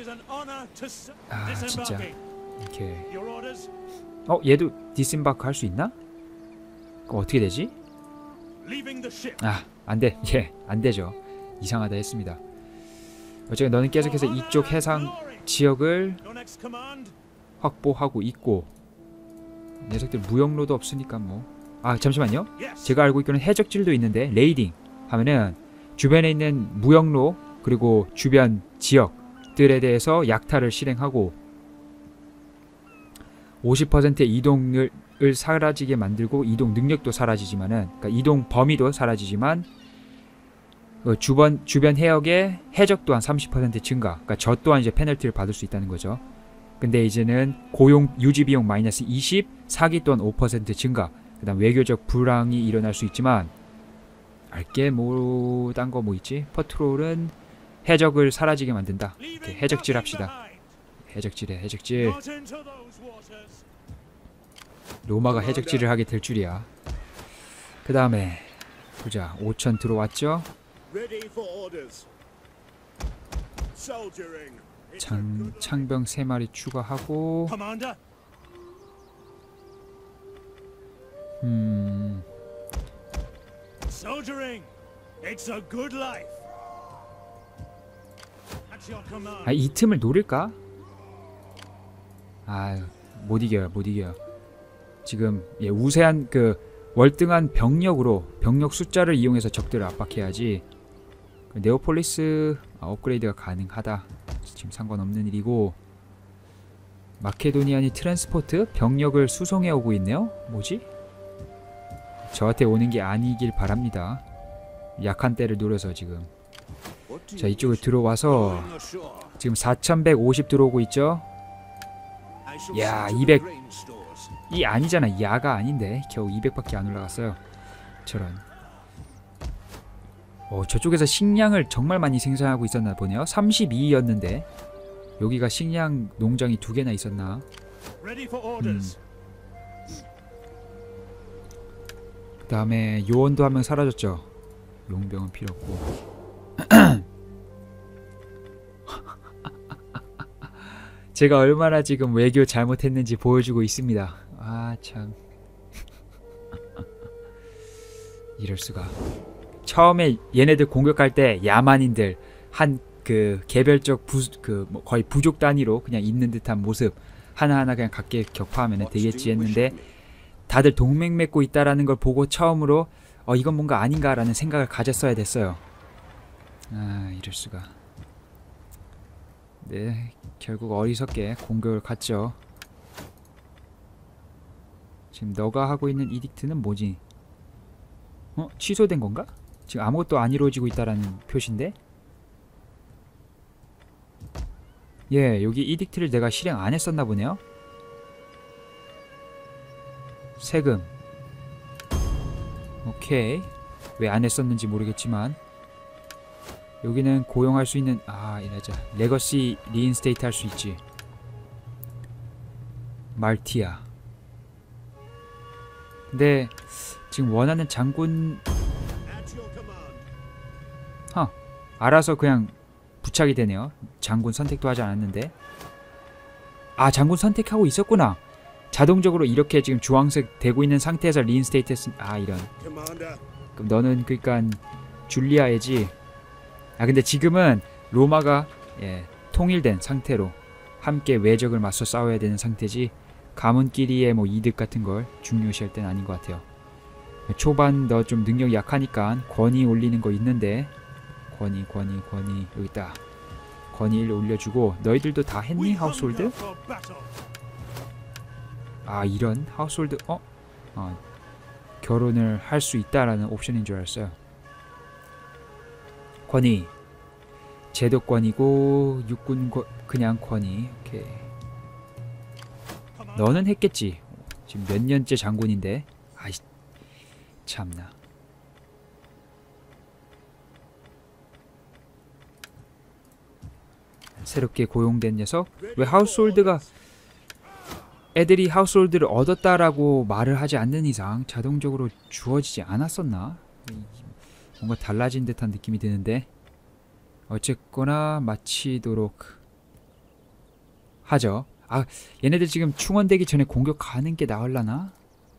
아, 진짜 이렇게. 어, 얘도 디스임바크 할 수 있나? 그럼 어떻게 되지? 아, 안돼. 예, 안되죠. 이상하다 했습니다. 어쨌든 너는 계속해서 이쪽 해상 지역을 확보하고 있고 녀석들 무역로도 없으니까 뭐. 아, 잠시만요. 제가 알고 있기로는 해적질도 있는데 레이딩 하면은 주변에 있는 무역로 그리고 주변 지역 적들에 대해서 약탈을 실행하고 오십 퍼센트의 이동을 사라지게 만들고 이동 능력도 사라지지만은 그러니까 이동 범위도 사라지지만 어, 주변 주변 해역의 해적 또한 삼십 퍼센트 증가. 그러니까 저 또한 이제 페널티를 받을 수 있다는 거죠. 근데 이제는 고용 유지 비용 마이너스 이십, 사기 또한 오 퍼센트 증가. 그다음 외교적 불황이 일어날 수 있지만 알게 뭐 딴 거 뭐 있지? 퍼트롤은 해적을 사라지게 만든다. 이렇게 해적질 합시다. 해적질해 해적질. 로마가 해적질을 하게 될 줄이야. 그 다음에 보자. 오천 들어왔죠? 장, 창병 세 마리 추가하고 음... 아, 이 틈을 노릴까? 아, 못 이겨요, 못 이겨요. 지금 예, 우세한 그 월등한 병력으로 병력 숫자를 이용해서 적들을 압박해야지. 그 네오폴리스 아, 업그레이드가 가능하다. 지금 상관없는 일이고 마케도니안이 트랜스포트 병력을 수송해 오고 있네요. 뭐지? 저한테 오는 게 아니길 바랍니다. 약한 때를 노려서 지금. 자, 이쪽을 들어와서 지금 사천백오십 들어오고 있죠. 야, 이백. 이 아니잖아. 야가 아닌데 겨우 이백밖에 안 올라갔어요. 저런. 어, 저쪽에서 식량을 정말 많이 생산하고 있었나 보네요. 삼십이였는데 여기가 식량 농장이 두 개나 있었나. 음. 그 다음에 요원도 한 명 사라졌죠. 용병은 필요 없고. 제가 얼마나 지금 외교 잘못했는지 보여주고 있습니다. 아 참. 이럴수가. 처음에 얘네들 공격할 때 야만인들 한 그 개별적 부, 그 뭐 거의 부족 단위로 그냥 있는 듯한 모습 하나하나 그냥 각계 격파하면 되겠지 했는데 다들 동맹 맺고 있다라는 걸 보고 처음으로 어 이건 뭔가 아닌가라는 생각을 가졌어야 됐어요. 아 이럴수가. 네, 결국 어리석게 공격을 갔죠. 지금 너가 하고 있는 이딕트는 뭐지? 어? 취소된 건가? 지금 아무것도 안 이루어지고 있다라는 표시인데? 예, 여기 이딕트를 내가 실행 안 했었나 보네요? 세금. 오케이. 왜 안 했었는지 모르겠지만 여기는 고용할 수 있는 아 이래자 레거시 리인스테이트 할 수 있지. 말티아. 근데 지금 원하는 장군 하 알아서 그냥 부착이 되네요. 장군 선택도 하지 않았는데. 아 장군 선택하고 있었구나. 자동적으로 이렇게 지금 주황색 되고 있는 상태에서 리인스테이트 했으 아 이런. 그럼 너는 그니까 줄리아이지. 아 근데 지금은 로마가 예, 통일된 상태로 함께 외적을 맞서 싸워야 되는 상태지 가문끼리의 뭐 이득 같은 걸 중요시할 때는 아닌 것 같아요. 초반 너 좀 능력이 약하니까 권위 올리는 거 있는데 권위 권위 권위 여기 있다. 권위 일 올려주고 너희들도 다 했니 하우스홀드? 아 이런 하우스홀드 어? 어 결혼을 할 수 있다라는 옵션인 줄 알았어요. 권위 제도권이고 육군 권 그냥 권위. 오케이. 너는 했겠지. 지금 몇 년째 장군인데. 아이 참나. 새롭게 고용된 녀석. 왜 하우스홀드가 애들이 하우스홀드를 얻었다라고 말을 하지 않는 이상 자동적으로 주어지지 않았었나? 뭔가 달라진 듯한 느낌이 드는데 어쨌거나 마치도록 하죠. 아 얘네들 지금 충원되기 전에 공격하는 게 나을라나?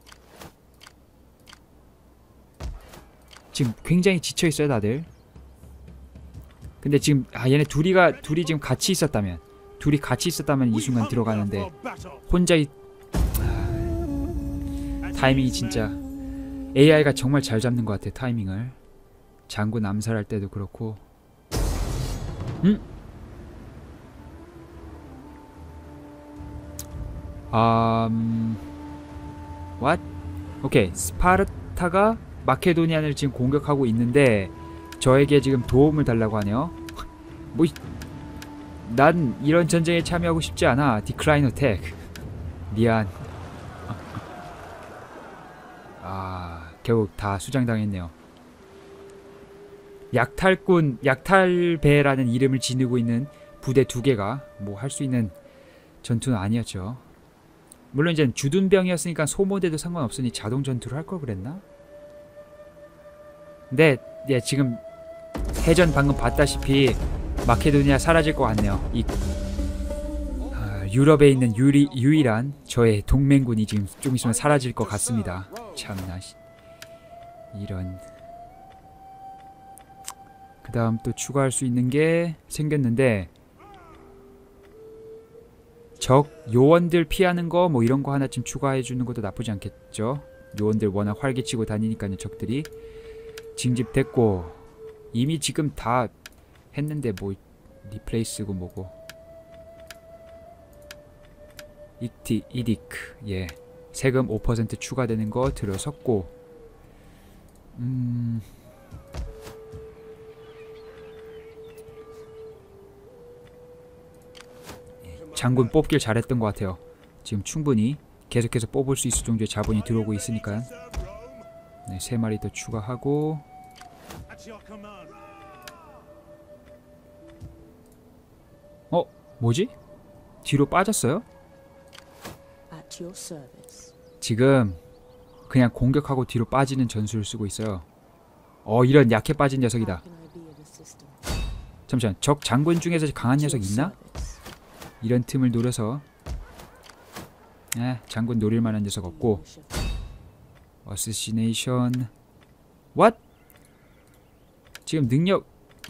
지금 굉장히 지쳐있어요 다들. 근데 지금 아 얘네 둘이가 둘이 지금 같이 있었다면 둘이 같이 있었다면 이 순간 들어가는데 혼자 이 아, 타이밍이 진짜 에이아이가 정말 잘 잡는 것 같아. 타이밍을. 장군 암살할 때도 그렇고. 음? 음... what? 오케이. 스파르타가 마케도니아를 지금 공격하고 있는데 저에게 지금 도움을 달라고 하네요. 뭐 난 이런 전쟁에 참여하고 싶지 않아. 디클라인 어택. 미안. 아, 결국 다 수장당했네요. 약탈꾼, 약탈배라는 이름을 지니고 있는 부대 두 개가 뭐 할 수 있는 전투는 아니었죠. 물론 이제 주둔병이었으니까 소모돼도 상관없으니 자동 전투를 할 걸 그랬나? 근데 예, 지금 해전 방금 봤다시피 마케도니아 사라질 것 같네요. 이 아, 유럽에 있는 유리, 유일한 저의 동맹군이 지금 좀 있으면 사라질 것 같습니다. 참나. 이런. 그 다음 또 추가할 수 있는 게 생겼는데 적 요원들 피하는 거 뭐 이런 거 하나쯤 추가해 주는 것도 나쁘지 않겠죠. 요원들 워낙 활개치고 다니니까요. 적들이 징집됐고 이미 지금 다 했는데 뭐 리플레이스고 뭐고. 이티 이디크. 예. 세금 오 퍼센트 추가되는 거 들어섰고. 음. 장군 뽑길 잘했던 것 같아요. 지금 충분히 계속해서 뽑을 수 있을 정도의 자본이 들어오고 있으니까. 네, 세 마리 더 추가하고. 어? 뭐지? 뒤로 빠졌어요? 지금 그냥 공격하고 뒤로 빠지는 전술을 쓰고 있어요. 어, 이런 약해 빠진 녀석이다. 잠시만, 적 장군 중에서 강한 녀석 있나? 이런 틈을 노려서. 에, 장군 노릴 만한 녀석 없고. 어시시네이션. What? 지금 능력.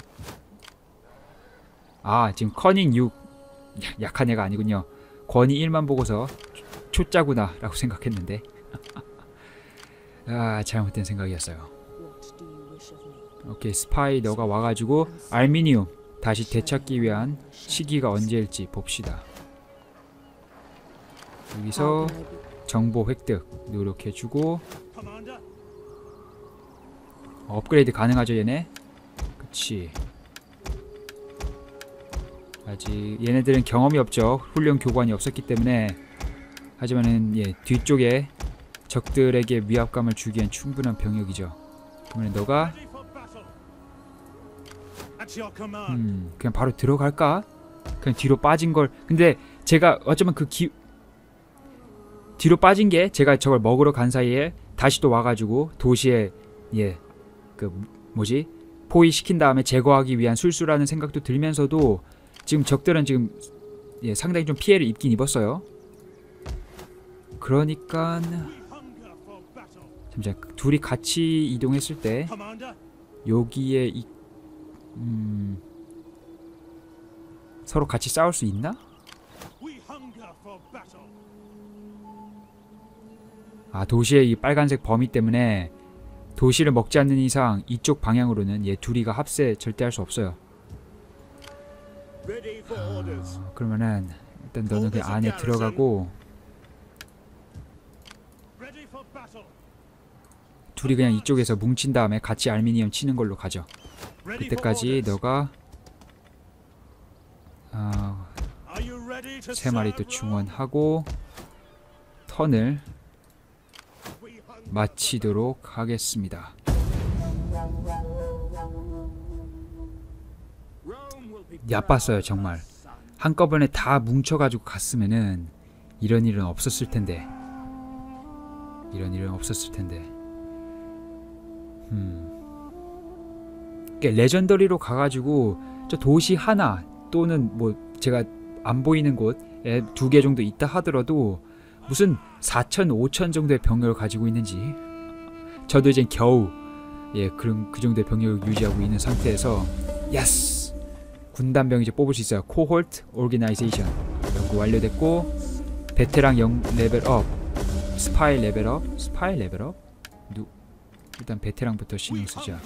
아, 지금 커닝 육. 약한 애가 아니군요. 권위 일만 보고서 초짜구나 라고 생각했는데. 아, 잘못된 생각이었어요. 오케이, 스파이 너가 와가지고 알미니움 다시 되찾기 위한 시기가 언제일지 봅시다. 여기서 정보 획득 노력해주고. 어, 업그레이드 가능하죠 얘네? 그치. 아직 얘네들은 경험이 없죠. 훈련 교관이 없었기 때문에. 하지만은 예, 뒤쪽에 적들에게 위압감을 주기엔 충분한 병력이죠. 그러면 너가 음, 그냥 바로 들어갈까? 그냥 뒤로 빠진 걸. 근데 제가 어쩌면 그 기... 뒤로 빠진 게 제가 저걸 먹으러 간 사이에 다시 또 와가지고 도시에 예, 그 뭐지? 포위시킨 다음에 제거하기 위한 술수라는 생각도 들면서도 지금 적들은 지금 예, 상당히 좀 피해를 입긴 입었어요. 그러니까 잠시만, 둘이 같이 이동했을 때 여기에 이, 음, 서로 같이 싸울 수 있나? 아, 도시의 이 빨간색 범위 때문에 도시를 먹지 않는 이상 이쪽 방향으로는 얘 둘이가 합세 절대 할 수 없어요. 아, 그러면은 일단 너는 그 안에 들어가고 둘이 그냥 이쪽에서 뭉친 다음에 같이 알미니엄 치는 걸로 가죠. 그때까지 너가 아, 세 마리 또 충원하고 턴을 마치도록 하겠습니다. 얕봤어요 정말. 한꺼번에 다 뭉쳐가지고 갔으면은 이런 일은 없었을 텐데. 이런 일은 없었을 텐데. 음. 레전더리로 가가지고 저 도시 하나 또는 뭐 제가 안 보이는 곳에 두 개 정도 있다 하더라도 무슨 사천, 오천 정도의 병력을 가지고 있는지. 저도 이제 겨우 예 그런 그 정도의 병력을 유지하고 있는 상태에서 예스! 군단병 이제 뽑을 수 있어요. 코홀트 오르게나이제이션 연구 완료됐고 베테랑 영 레벨업, 스파이 레벨업, 스파이 레벨업. 누 일단 베테랑부터 신경 쓰자.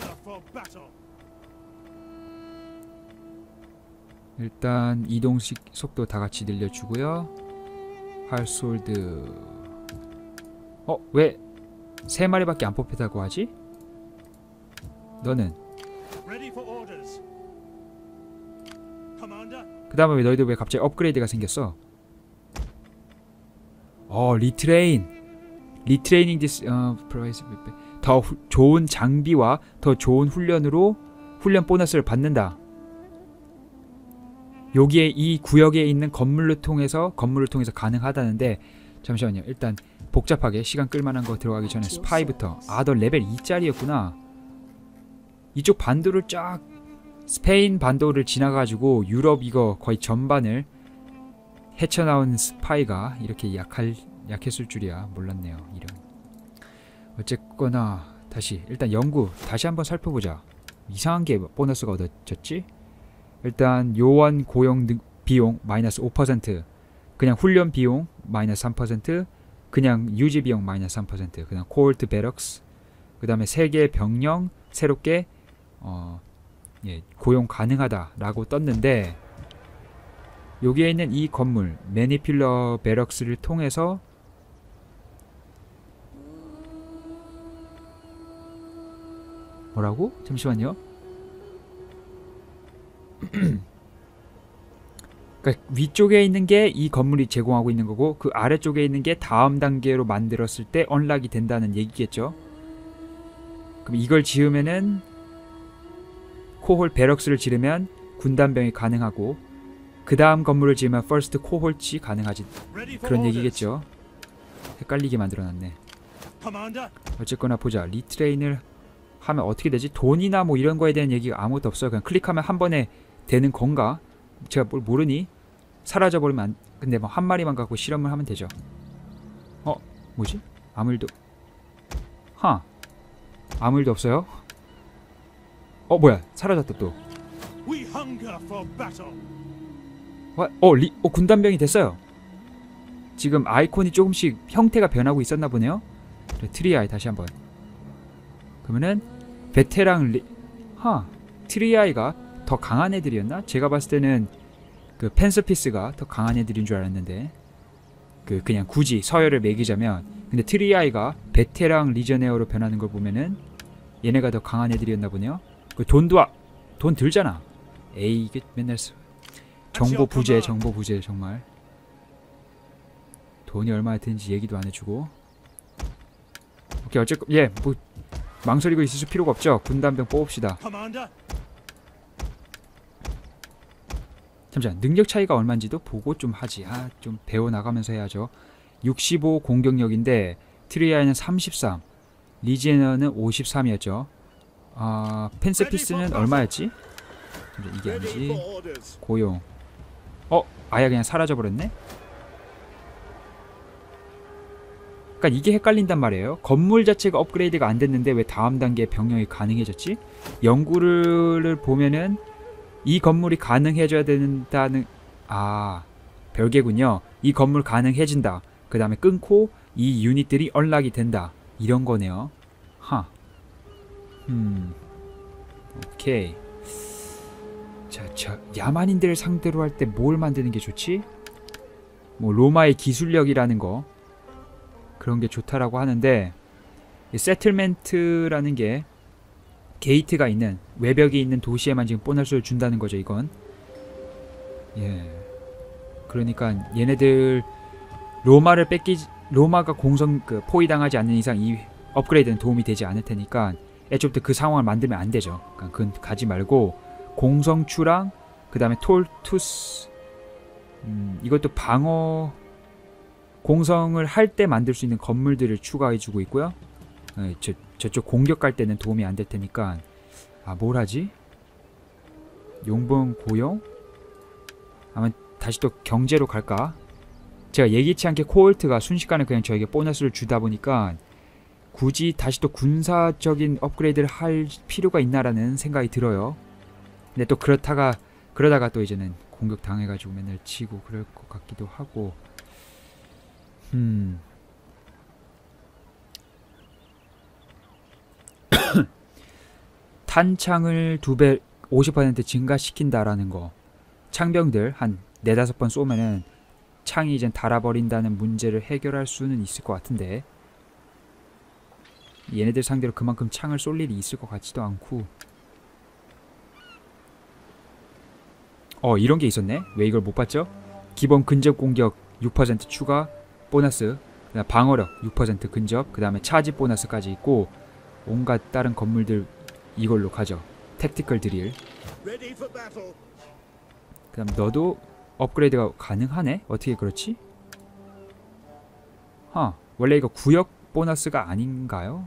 일단 이동 속도 다 같이 늘려주고요. 하우스홀드. 어? 왜 세 마리밖에 안 뽑혔다고 하지? 너는? 그 다음에 왜 너희들 왜 갑자기 업그레이드가 생겼어? 어 리트레인. 리트레이닝 디스 어 프라이스 더 후, 좋은 장비와 더 좋은 훈련으로 훈련 보너스를 받는다. 여기에 이 구역에 있는 건물을 통해서 건물을 통해서 가능하다는데 잠시만요. 일단 복잡하게 시간 끌만한 거 들어가기 전에 스파이부터. 아 너 레벨 이짜리였구나. 이쪽 반도를 쫙 스페인 반도를 지나가지고 유럽 이거 거의 전반을 헤쳐나온 스파이가 이렇게 약할 약했을 줄이야. 몰랐네요. 이런. 어쨌거나 다시 일단 연구 다시 한번 살펴보자. 이상한 게 보너스가 얻어졌지? 일단 요원 고용 등 비용 마이너스 오 퍼센트, 그냥 훈련 비용 마이너스 삼 퍼센트, 그냥 유지 비용 마이너스 삼 퍼센트, 그다음 코홀트 베럭스, 그 다음에 세계 병령 새롭게 어, 예, 고용 가능하다라고 떴는데 여기에 있는 이 건물 매니필러 베럭스를 통해서 뭐라고? 잠시만요. 그러니까 위쪽에 있는 게 이 건물이 제공하고 있는 거고 그 아래쪽에 있는 게 다음 단계로 만들었을 때 언락이 된다는 얘기겠죠. 그럼 이걸 지으면은 코홀 베럭스를 지르면 군단병이 가능하고 그 다음 건물을 지으면 퍼스트 코홀치 가능하지. 그런 얘기겠죠. 헷갈리게 만들어놨네. 어쨌거나 보자. 리트레인을 하면 어떻게 되지? 돈이나 뭐 이런 거에 대한 얘기가 아무것도 없어요. 그냥 클릭하면 한 번에 되는 건가? 제가 뭘 모르니? 사라져버리면 안... 근데 뭐 한 마리만 갖고 실험을 하면 되죠. 어? 뭐지? 아무 일도... 하! 아무 일도 없어요? 어 뭐야? 사라졌다 또. 와, 어, 리, 어 군단병이 됐어요. 지금 아이콘이 조금씩 형태가 변하고 있었나 보네요. 그래, 트리아이 다시 한번. 그러면은 베테랑 리... 하! 트리아이가 더 강한 애들이었나? 제가 봤을 때는 그 펜스피스가 더 강한 애들인 줄 알았는데 그 그냥 굳이 서열을 매기자면 근데 트리아이가 베테랑 리저네어로 변하는 걸 보면은 얘네가 더 강한 애들이었나 보네요. 그 돈도 아, 돈 들잖아. 에이 이게 맨날 정보 부재 정보 부재 정말. 돈이 얼마나 드는지 얘기도 안 해주고. 오케이 어쨌건 예 뭐 망설이고 있을 필요가 없죠. 군단병 뽑읍시다. 잠시만 능력 차이가 얼마인지도 보고 좀 하지. 아 좀 배워나가면서 해야죠. 육십오 공격력인데 트리아이는 삼십삼, 리지에너는 오십삼이었죠. 아 펜스피스는 얼마였지? 이게 아니지. 고용. 어? 아예 그냥 사라져버렸네? 그러니까 이게 헷갈린단 말이에요. 건물 자체가 업그레이드가 안 됐는데 왜 다음 단계 병력이 가능해졌지? 연구를 보면은 이 건물이 가능해져야 된다는 아 별개군요. 이 건물 가능해진다. 그 다음에 끊고 이 유닛들이 언락이 된다. 이런 거네요. 하. 음. 오케이. 자, 자, 야만인들 상대로 할 때 뭘 만드는 게 좋지? 뭐 로마의 기술력이라는 거 그런 게 좋다라고 하는데 이 세틀멘트라는 게 게이트가 있는 외벽이 있는 도시에만 지금 보너스를 준다는 거죠. 이건 예 그러니까 얘네들 로마를 뺏기 로마가 공성 그 포위당하지 않는 이상 이 업그레이드는 도움이 되지 않을 테니까 애초부터 그 상황을 만들면 안 되죠. 그러니까 그건 가지 말고 공성추랑 그 다음에 톨투스 음, 이것도 방어 공성을 할 때 만들 수 있는 건물들을 추가해주고 있고요. 네, 저, 저쪽 공격 갈 때는 도움이 안 될 테니까 아 뭘 하지? 용병 고용? 아마 다시 또 경제로 갈까? 제가 예기치 않게 코올트가 순식간에 그냥 저에게 보너스를 주다 보니까 굳이 다시 또 군사적인 업그레이드를 할 필요가 있나라는 생각이 들어요. 근데 또 그렇다가 그러다가 또 이제는 공격 당해가지고 맨날 치고 그럴 것 같기도 하고 음 탄창을 두 배 오십 퍼센트 증가시킨다라는 거. 창병들 한 네다섯 번 쏘면은 창이 이젠 닳아버린다는 문제를 해결할 수는 있을 것 같은데 얘네들 상대로 그만큼 창을 쏠 일이 있을 것 같지도 않고. 어 이런 게 있었네? 왜 이걸 못 봤죠? 기본 근접 공격 육 퍼센트 추가 보너스, 그다음 방어력 육 퍼센트 근접, 그 다음에 차지 보너스까지 있고 온갖 다른 건물들 이걸로 가죠. 택티컬 드릴. 그 다음 너도 업그레이드가 가능하네? 어떻게 그렇지? 하, 원래 이거 구역 보너스가 아닌가요?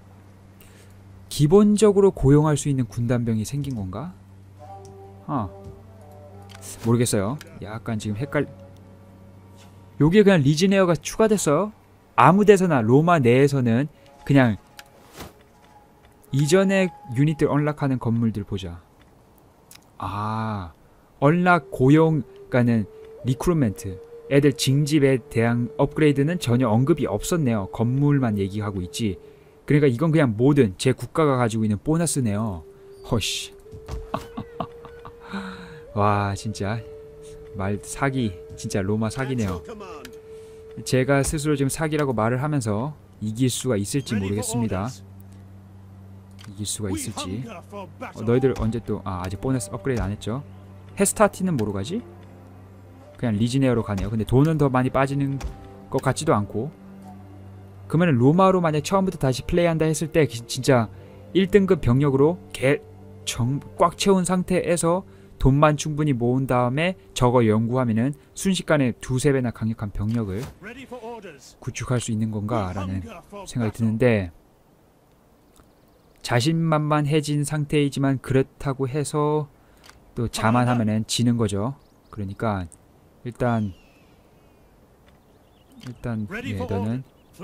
기본적으로 고용할 수 있는 군단병이 생긴 건가? 하, 모르겠어요. 약간 지금 헷갈... 여기에 그냥 리지네어가 추가됐어요. 아무 데서나 로마 내에서는 그냥 이전에 유닛들 언락하는 건물들 보자. 아, 언락 고용, 그러니까는 리크루트먼트, 애들 징집에 대한 업그레이드는 전혀 언급이 없었네요. 건물만 얘기하고 있지. 그러니까 이건 그냥 모든 제 국가가 가지고 있는 보너스네요. 허씨. 와 진짜 말 사기, 진짜 로마 사기네요. 제가 스스로 지금 사기라고 말을 하면서 이길 수가 있을지 모르겠습니다. 이길 수가 있을지. 어, 너희들 언제 또... 아 아직 보너스 업그레이드 안 했죠. 헤스타티는 뭐로 가지? 그냥 리지네어로 가네요. 근데 돈은 더 많이 빠지는 것 같지도 않고. 그러면 로마로 만약 처음부터 다시 플레이한다 했을 때 진짜 일 등급 병력으로 개 정, 꽉 채운 상태에서 돈만 충분히 모은 다음에 저거 연구하면은 순식간에 두세 배나 강력한 병력을 구축할 수 있는 건가 라는 생각이 드는데, 자신만만해진 상태이지만 그렇다고 해서 또 자만하면은 지는 거죠. 그러니까 일단 일단 예, 너는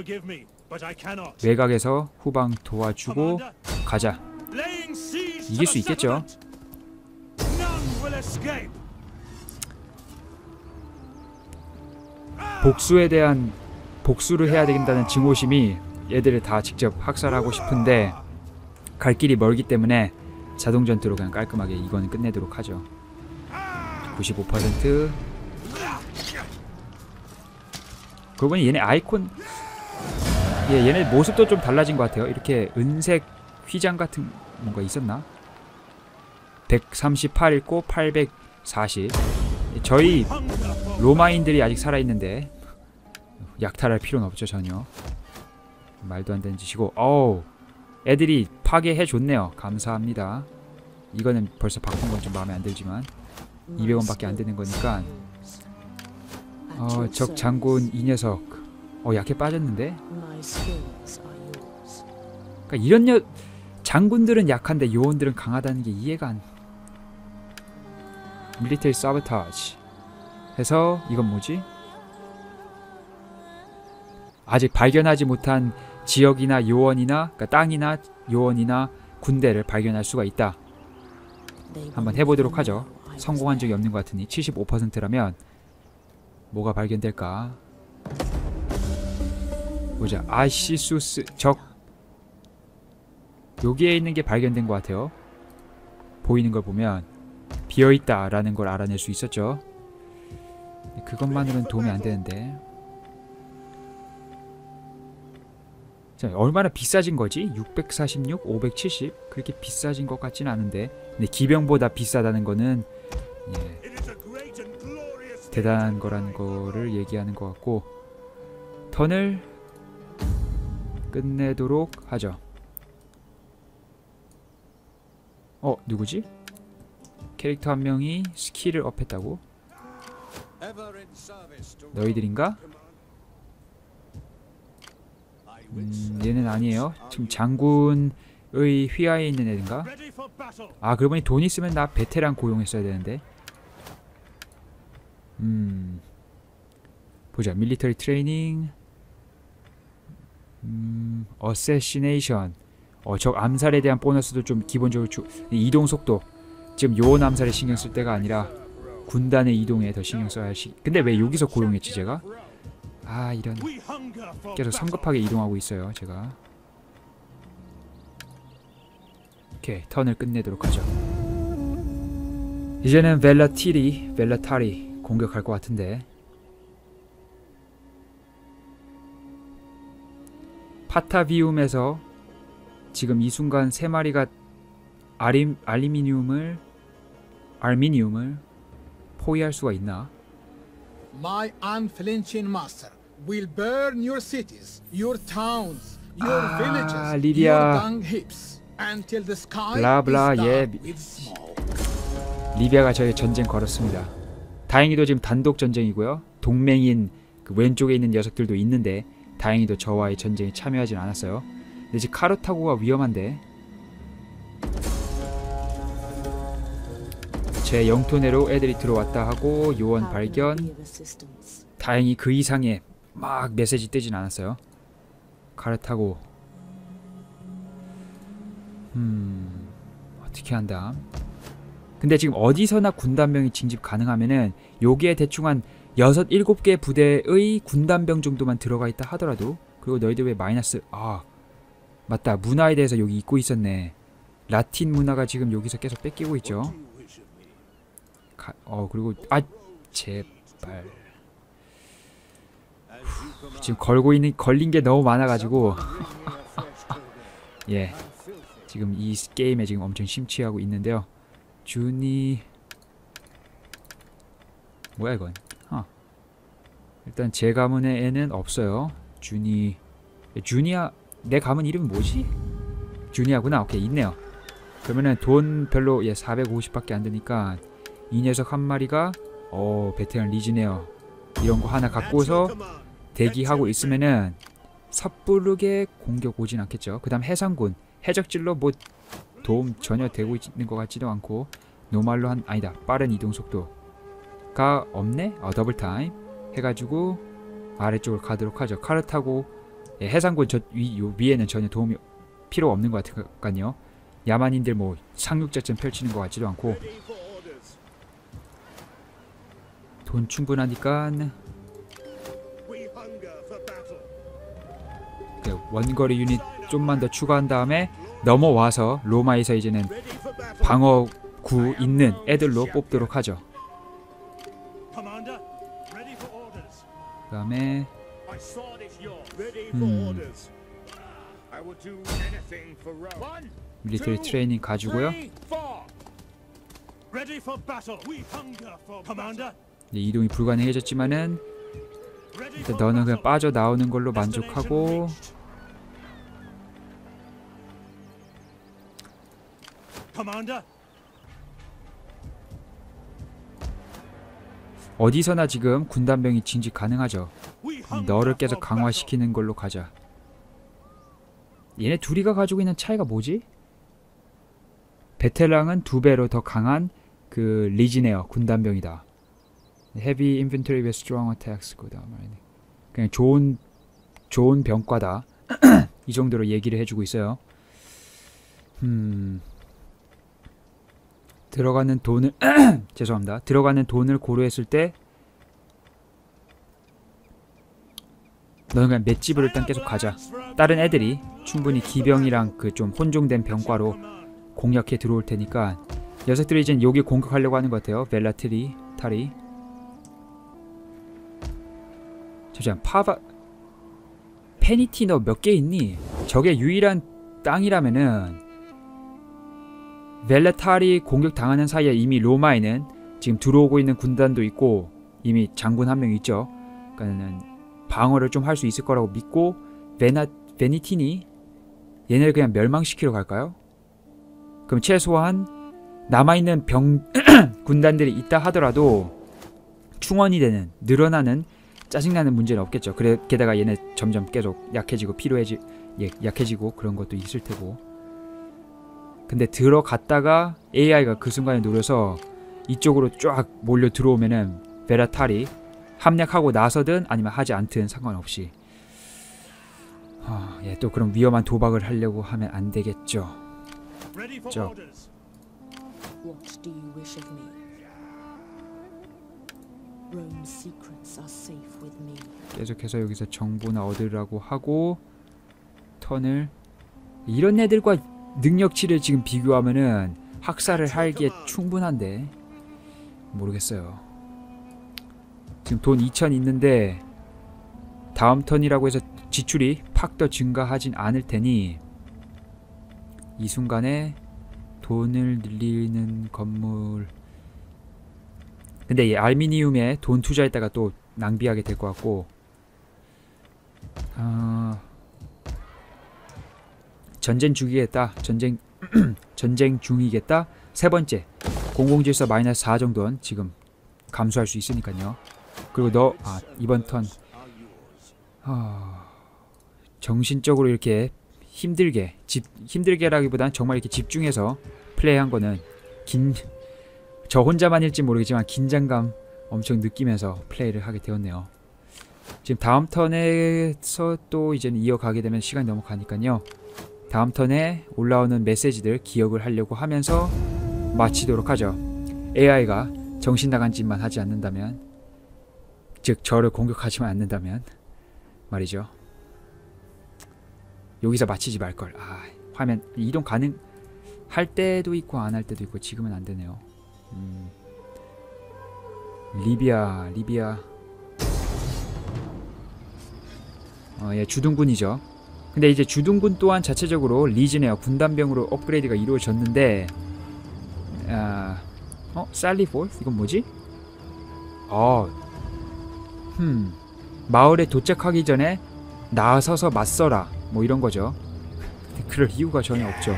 외곽에서 후방 도와주고 가자. 이길 수 있겠죠. 복수에 대한 복수를 해야 된다는 증오심이 얘들을 다 직접 학살하고 싶은데 갈 길이 멀기 때문에 자동 전투로 그냥 깔끔하게 이거는 끝내도록 하죠. 구십오 퍼센트. 그러고 보니 얘네 아이콘, 예, 얘네 모습도 좀 달라진 것 같아요. 이렇게 은색 휘장 같은 뭔가 있었나? 백삼십팔 있고 팔백사십. 저희 로마인들이 아직 살아있는데 약탈할 필요는 없죠. 전혀 말도 안 되는 짓이고. 어우, 애들이 파괴해줬네요. 감사합니다. 이거는 벌써 바꾼 건 좀 마음에 안 들지만 이백 원밖에 안 되는 거니까. 어, 적 장군 이 녀석 어 약해 빠졌는데. 그러니까 이런 여 장군들은 약한데 요원들은 강하다는 게 이해가 안. 밀리터리 사보타지 해서 이건 뭐지? 아직 발견하지 못한 지역이나 요원이나, 그러니까 땅이나 요원이나 군대를 발견할 수가 있다. 한번 해보도록 하죠. 성공한 적이 없는 것 같으니 칠십오 퍼센트라면 뭐가 발견될까? 보자. 아시수스 적. 여기에 있는 게 발견된 것 같아요. 보이는 걸 보면 비어있다 라는 걸 알아낼 수 있었죠. 그것만으로는 도움이 안 되는데. 자, 얼마나 비싸진 거지? 육백사십육, 오백칠십. 그렇게 비싸진 것 같지는 않은데, 근데 기병보다 비싸다는 거는 예, 대단한 거라는 거를 얘기하는 것 같고, 턴을 끝내도록 하죠. 어, 누구지? 캐릭터 한 명이 스킬을 업했다고? 너희들인가? 음, 얘는 아니에요. 지금 장군의 휘하에 있는 애인가? 아, 그러고 보니 돈 있으면 나 베테랑 고용했어야 되는데. 음, 보자. 밀리터리 트레이닝, 음, 어세시네이션. 어, 적 암살에 대한 보너스도 좀 기본적으로 주, 이동 속도. 지금 요원 암살에 신경 쓸 때가 아니라 군단의 이동에 더 신경 써야 할 시. 근데 왜 여기서 고용했지 제가? 아, 이런. 계속 성급하게 이동하고 있어요 제가. 오케이, 턴을 끝내도록 하죠. 이제는 벨라티리, 벨라타리 공격할 것 같은데. 파타비움에서 지금 이 순간 세 마리가 아림, 알루미늄을 알미늄을 포위할 수가 있나? My unflinching master will burn your cities, your towns, your 아, villages, 리디아. your dung heaps until the sky 블라블라, is 예. dark with smoke. 리비아가 저에게 전쟁 걸었습니다. 다행히도 지금 단독 전쟁이고요. 동맹인 그 왼쪽에 있는 녀석들도 있는데 다행히도 저와의 전쟁에 참여하진 않았어요. 근데 지금 카르타고가 위험한데 제 영토 내로 애들이 들어왔다 하고 요원 발견. 다행히 그 이상의 막 메시지 뜨진 않았어요. 카르타고 음... 어떻게 한다. 근데 지금 어디서나 군단병이 징집 가능하면은 여기에 대충 한 여섯, 일곱 개 부대의 군단병 정도만 들어가 있다 하더라도. 그리고 너희들 왜 마이너스 아 맞다, 문화에 대해서 여기 잊고 있었네. 라틴 문화가 지금 여기서 계속 뺏기고 있죠. 가, 어 그리고 아 제발 후, 지금 걸고 있는 걸린 게 너무 많아가지고 예 지금 이 게임에 지금 엄청 심취하고 있는데요. 주니 뭐야 이건? 어. 일단 제 가문의 애는 없어요. 주니 주니아 내 가문 이름 뭐지? 주니아구나. 오케이 있네요. 그러면은 돈 별로 예 사백오십밖에 안 되니까 이 녀석 한 마리가 어 베테랑 리지네어 이런 거 하나 갖고서 대기하고 있으면은 섣부르게 공격 오진 않겠죠. 그 다음 해상군 해적질로 뭐 도움 전혀 되고 있는 것 같지도 않고 노말로 한 아니다 빠른 이동 속도가 없네. 어 더블타임 해가지고 아래쪽으로 가도록 하죠. 카르타고 예, 해상군 저 위, 요 위에는 전혀 도움이 필요 없는 것 같으니까요. 야만인들 뭐 상륙작전 펼치는 것 같지도 않고 돈 충분하니까 원거리 유닛 좀만 더 추가한 다음에 넘어와서 로마에서 이제는 방어구 있는 애들로 뽑도록 하죠. 그 다음에 음, 밀리터리 트레이닝 가지고요. 이동이 불가능해졌지만은 일단 너는 그냥 빠져나오는 걸로 만족하고 어디서나 지금 군단병이 징집 가능하죠. 너를 계속 강화시키는 걸로 가자. 얘네 둘이가 가지고 있는 차이가 뭐지? 베테랑은 두 배로 더 강한 그 리지네어 군단병이다. Heavy infantry with strong attacks. 그냥 좋은 좋은 병과다. 이 정도로 얘기를 해주고 있어요. 음 들어가는 돈을 죄송합니다. 들어가는 돈을 고려했을 때 너는 그냥 맷집으로 일단 계속 가자. 다른 애들이 충분히 기병이랑 그 좀 혼종된 병과로 공략해 들어올 테니까 녀석들이 이젠 여기 공격하려고 하는 것 같아요. 벨라트리 타리. 잠시만 파바 페니티 너 몇 개 있니? 저게 유일한 땅이라면은 벨라타리 공격 당하는 사이에 이미 로마에는 지금 들어오고 있는 군단도 있고 이미 장군 한 명 있죠. 그러니까는 방어를 좀 할 수 있을 거라고 믿고 베나 베니티니 얘네를 그냥 멸망시키러 갈까요? 그럼 최소한 남아있는 병 군단들이 있다 하더라도 충원이 되는 늘어나는 짜증나는 문제는 없겠죠. 그래 게다가 얘네 점점 계속 약해지고 피로해지 예, 약해지고 그런 것도 있을 테고. 근데 들어갔다가 에이아이가 그 순간에 노려서 이쪽으로 쫙 몰려 들어오면은 베라탈이 함락하고 나서든 아니면 하지 않든 상관없이 하, 예, 또 그런 위험한 도박을 하려고 하면 안 되겠죠. 저. 계속해서 여기서 정보나 얻으라고 하고 턴을 이런 애들과 능력치를 지금 비교하면은 학살을 하기에 충분한데 모르겠어요. 지금 돈 이천 있는데 다음 턴이라고 해서 지출이 팍 더 증가하진 않을 테니 이 순간에 돈을 늘리는 건물. 근데 이 알미니움에 돈 투자했다가 또 낭비하게 될 것 같고, 어... 전쟁 중이겠다. 전쟁 전쟁 중이겠다. 세 번째, 공공질서 마이너스 사 정도는 지금 감수할 수 있으니까요. 그리고 너, 아, 이번 턴 어... 정신적으로 이렇게 힘들게, 집, 힘들게라기보단 정말 이렇게 집중해서 플레이한 거는 긴, 저 혼자만일지 모르겠지만 긴장감 엄청 느끼면서 플레이를 하게 되었네요. 지금 다음 턴에서 또 이제는 이어가게 되면 시간이 넘어가니까요. 다음 턴에 올라오는 메시지들 기억을 하려고 하면서 마치도록 하죠. 에이아이가 정신 나간 짓만 하지 않는다면, 즉 저를 공격하지만 않는다면 말이죠. 여기서 마치지 말걸. 아, 화면 이동 가능할 때도 있고 안 할 때도 있고 지금은 안 되네요. 음. 리비아, 리비아. 어, 예, 주둔군이죠. 근데 이제 주둔군 또한 자체적으로 리즈네어 군단병으로 업그레이드가 이루어졌는데, 아, 어? 살리 포스? 이건 뭐지? 어, 흠, 마을에 도착하기 전에 나서서 맞서라, 뭐 이런 거죠. 그럴 이유가 전혀 없죠.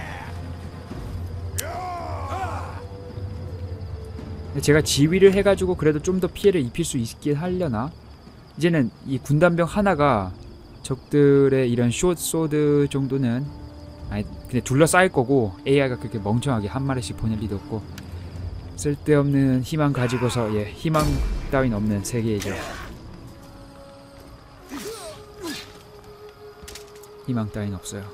제가 지휘를 해가지고 그래도 좀 더 피해를 입힐 수 있긴 하려나? 이제는 이 군단병 하나가 적들의 이런 숏소드 정도는, 아니 근데 둘러싸일 거고, 에이아이가 그렇게 멍청하게 한 마리씩 보낼 리도 없고, 쓸데없는 희망 가지고서, 예, 희망 따윈 없는 세계이죠. 희망 따윈 없어요.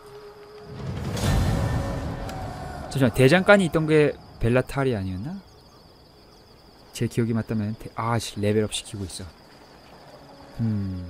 잠시만, 대장간이 있던 게 벨라타리 아니었나? 제 기억이 맞다면, 대... 아, 레벨업 시키고 있어. 음.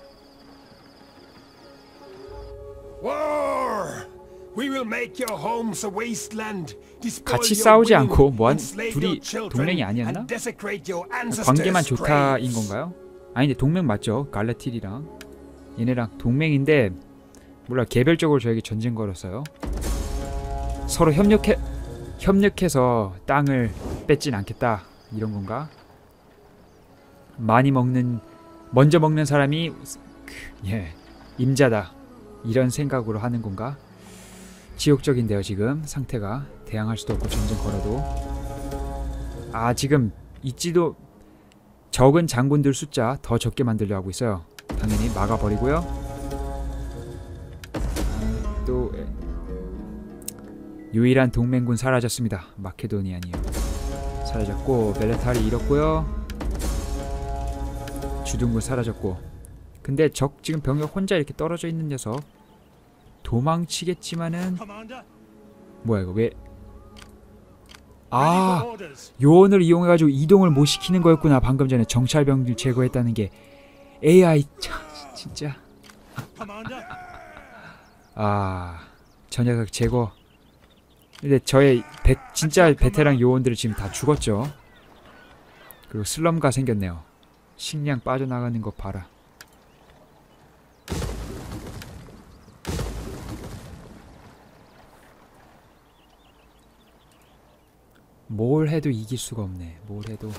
같이 싸우지 않고 뭐한 둘이 동맹이 아니었나? 관계만 좋다인 건가요? 아니 근데 동맹 맞죠? 갈라틸이랑 얘네랑 동맹인데, 몰라, 개별적으로 저에게 전쟁 걸었어요. 서로 협력해 협력해서 땅을 뺏진 않겠다 이런 건가? 많이 먹는, 먼저 먹는 사람이 예, 임자다 이런 생각으로 하는 건가? 지옥적인데요. 지금 상태가 대항할 수도 없고 전쟁 걸어도. 아, 지금 있지도 적은 장군들 숫자 더 적게 만들려 하고 있어요. 당연히 막아버리고요. 아, 또 유일한 동맹군 사라졌습니다. 마케도니아니요. 사라졌고, 벨레타리 잃었고요. 주둔군 사라졌고. 근데 적 지금 병력 혼자 이렇게 떨어져 있는 녀석 도망치겠지만은, 뭐야 이거 왜? 아, 요원을 이용해가지고 이동을 못 시키는 거였구나. 방금 전에 정찰병들 제거했다는 게. 에이아이 참 진짜. 아, 저 녀석 제거. 근데 저의 베, 진짜 베테랑 요원들이 지금 다 죽었죠. 그리고 슬럼가 생겼네요. 식량 빠져나가는 거 봐라. 뭘 해도 이길 수가 없네. 뭘 해도.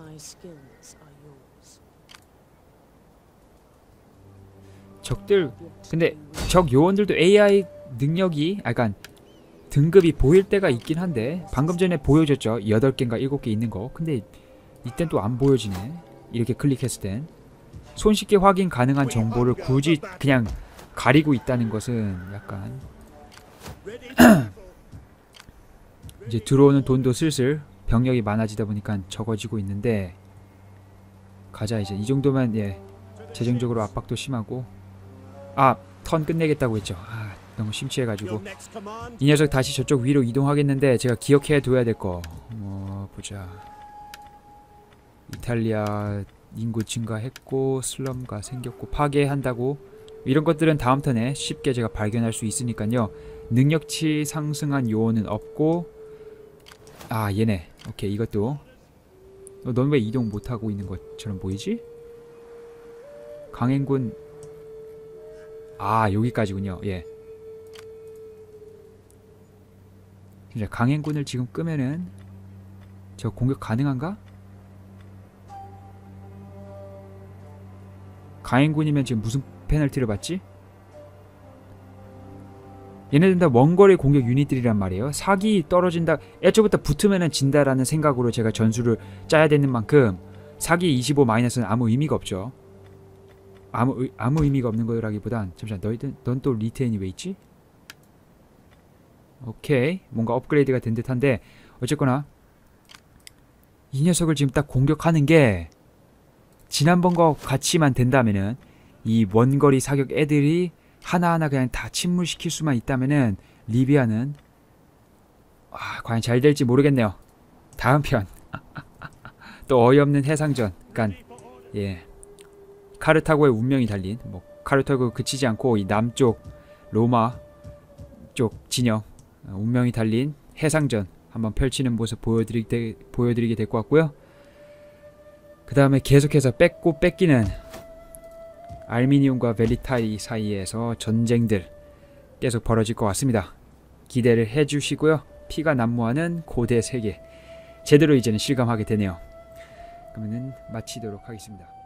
적들, 근데 적 요원들도 에이아이 능력이, 아, 그러니까 등급이 보일 때가 있긴 한데, 방금 전에 보여줬죠. 여덟 개인가 일곱 개 있는 거. 근데 이땐 또 안 보여지네. 이렇게 클릭했을 땐. 손쉽게 확인 가능한 정보를 굳이 그냥 가리고 있다는 것은 약간 이제 들어오는 돈도 슬슬 병력이 많아지다 보니까 적어지고 있는데, 가자 이제. 이 정도면 예, 재정적으로 압박도 심하고. 아, 턴 끝내겠다고 했죠. 아, 너무 심취해가지고. 이 녀석 다시 저쪽 위로 이동하겠는데, 제가 기억해 둬야 될 거 뭐 보자. 이탈리아 인구 증가했고, 슬럼가 생겼고, 파괴한다고. 이런 것들은 다음 턴에 쉽게 제가 발견할 수 있으니까요. 능력치 상승한 요원은 없고. 아, 얘네. 오케이, 이것도. 어, 넌 왜 이동 못하고 있는 것처럼 보이지? 강행군. 아 여기까지군요. 예. 진짜 강행군을 지금 끄면은 저 공격 가능한가? 강행군이면 지금 무슨 페널티를 받지? 얘네들은 다 원거리 공격 유닛들이란 말이에요. 사기 떨어진다, 애초부터 붙으면은 진다라는 생각으로 제가 전술을 짜야 되는 만큼 사기 이십오 마이너스는 아무 의미가 없죠. 아무 의, 아무 의미가 없는 거라기보단 잠시만, 너희들 넌 또 리테인이 왜 있지? 오케이, 뭔가 업그레이드가 된 듯한데 어쨌거나 이 녀석을 지금 딱 공격하는 게 지난번과 같이만 된다면은 이 원거리 사격 애들이 하나하나 그냥 다 침몰시킬 수만 있다면은 리비아는 아, 과연 잘 될지 모르겠네요. 다음 편 또 어이없는 해상전. 그러니까 예, 카르타고의 운명이 달린, 뭐 카르타고 그치지 않고 이 남쪽 로마 쪽 진영 운명이 달린 해상전 한번 펼치는 모습 보여드리, 보여드리게 될 것 같고요. 그 다음에 계속해서 뺏고 뺏기는 알미니움과 벨리타리 사이에서 전쟁들 계속 벌어질 것 같습니다. 기대를 해주시고요. 피가 난무하는 고대 세계 제대로 이제는 실감하게 되네요. 그러면 마치도록 하겠습니다.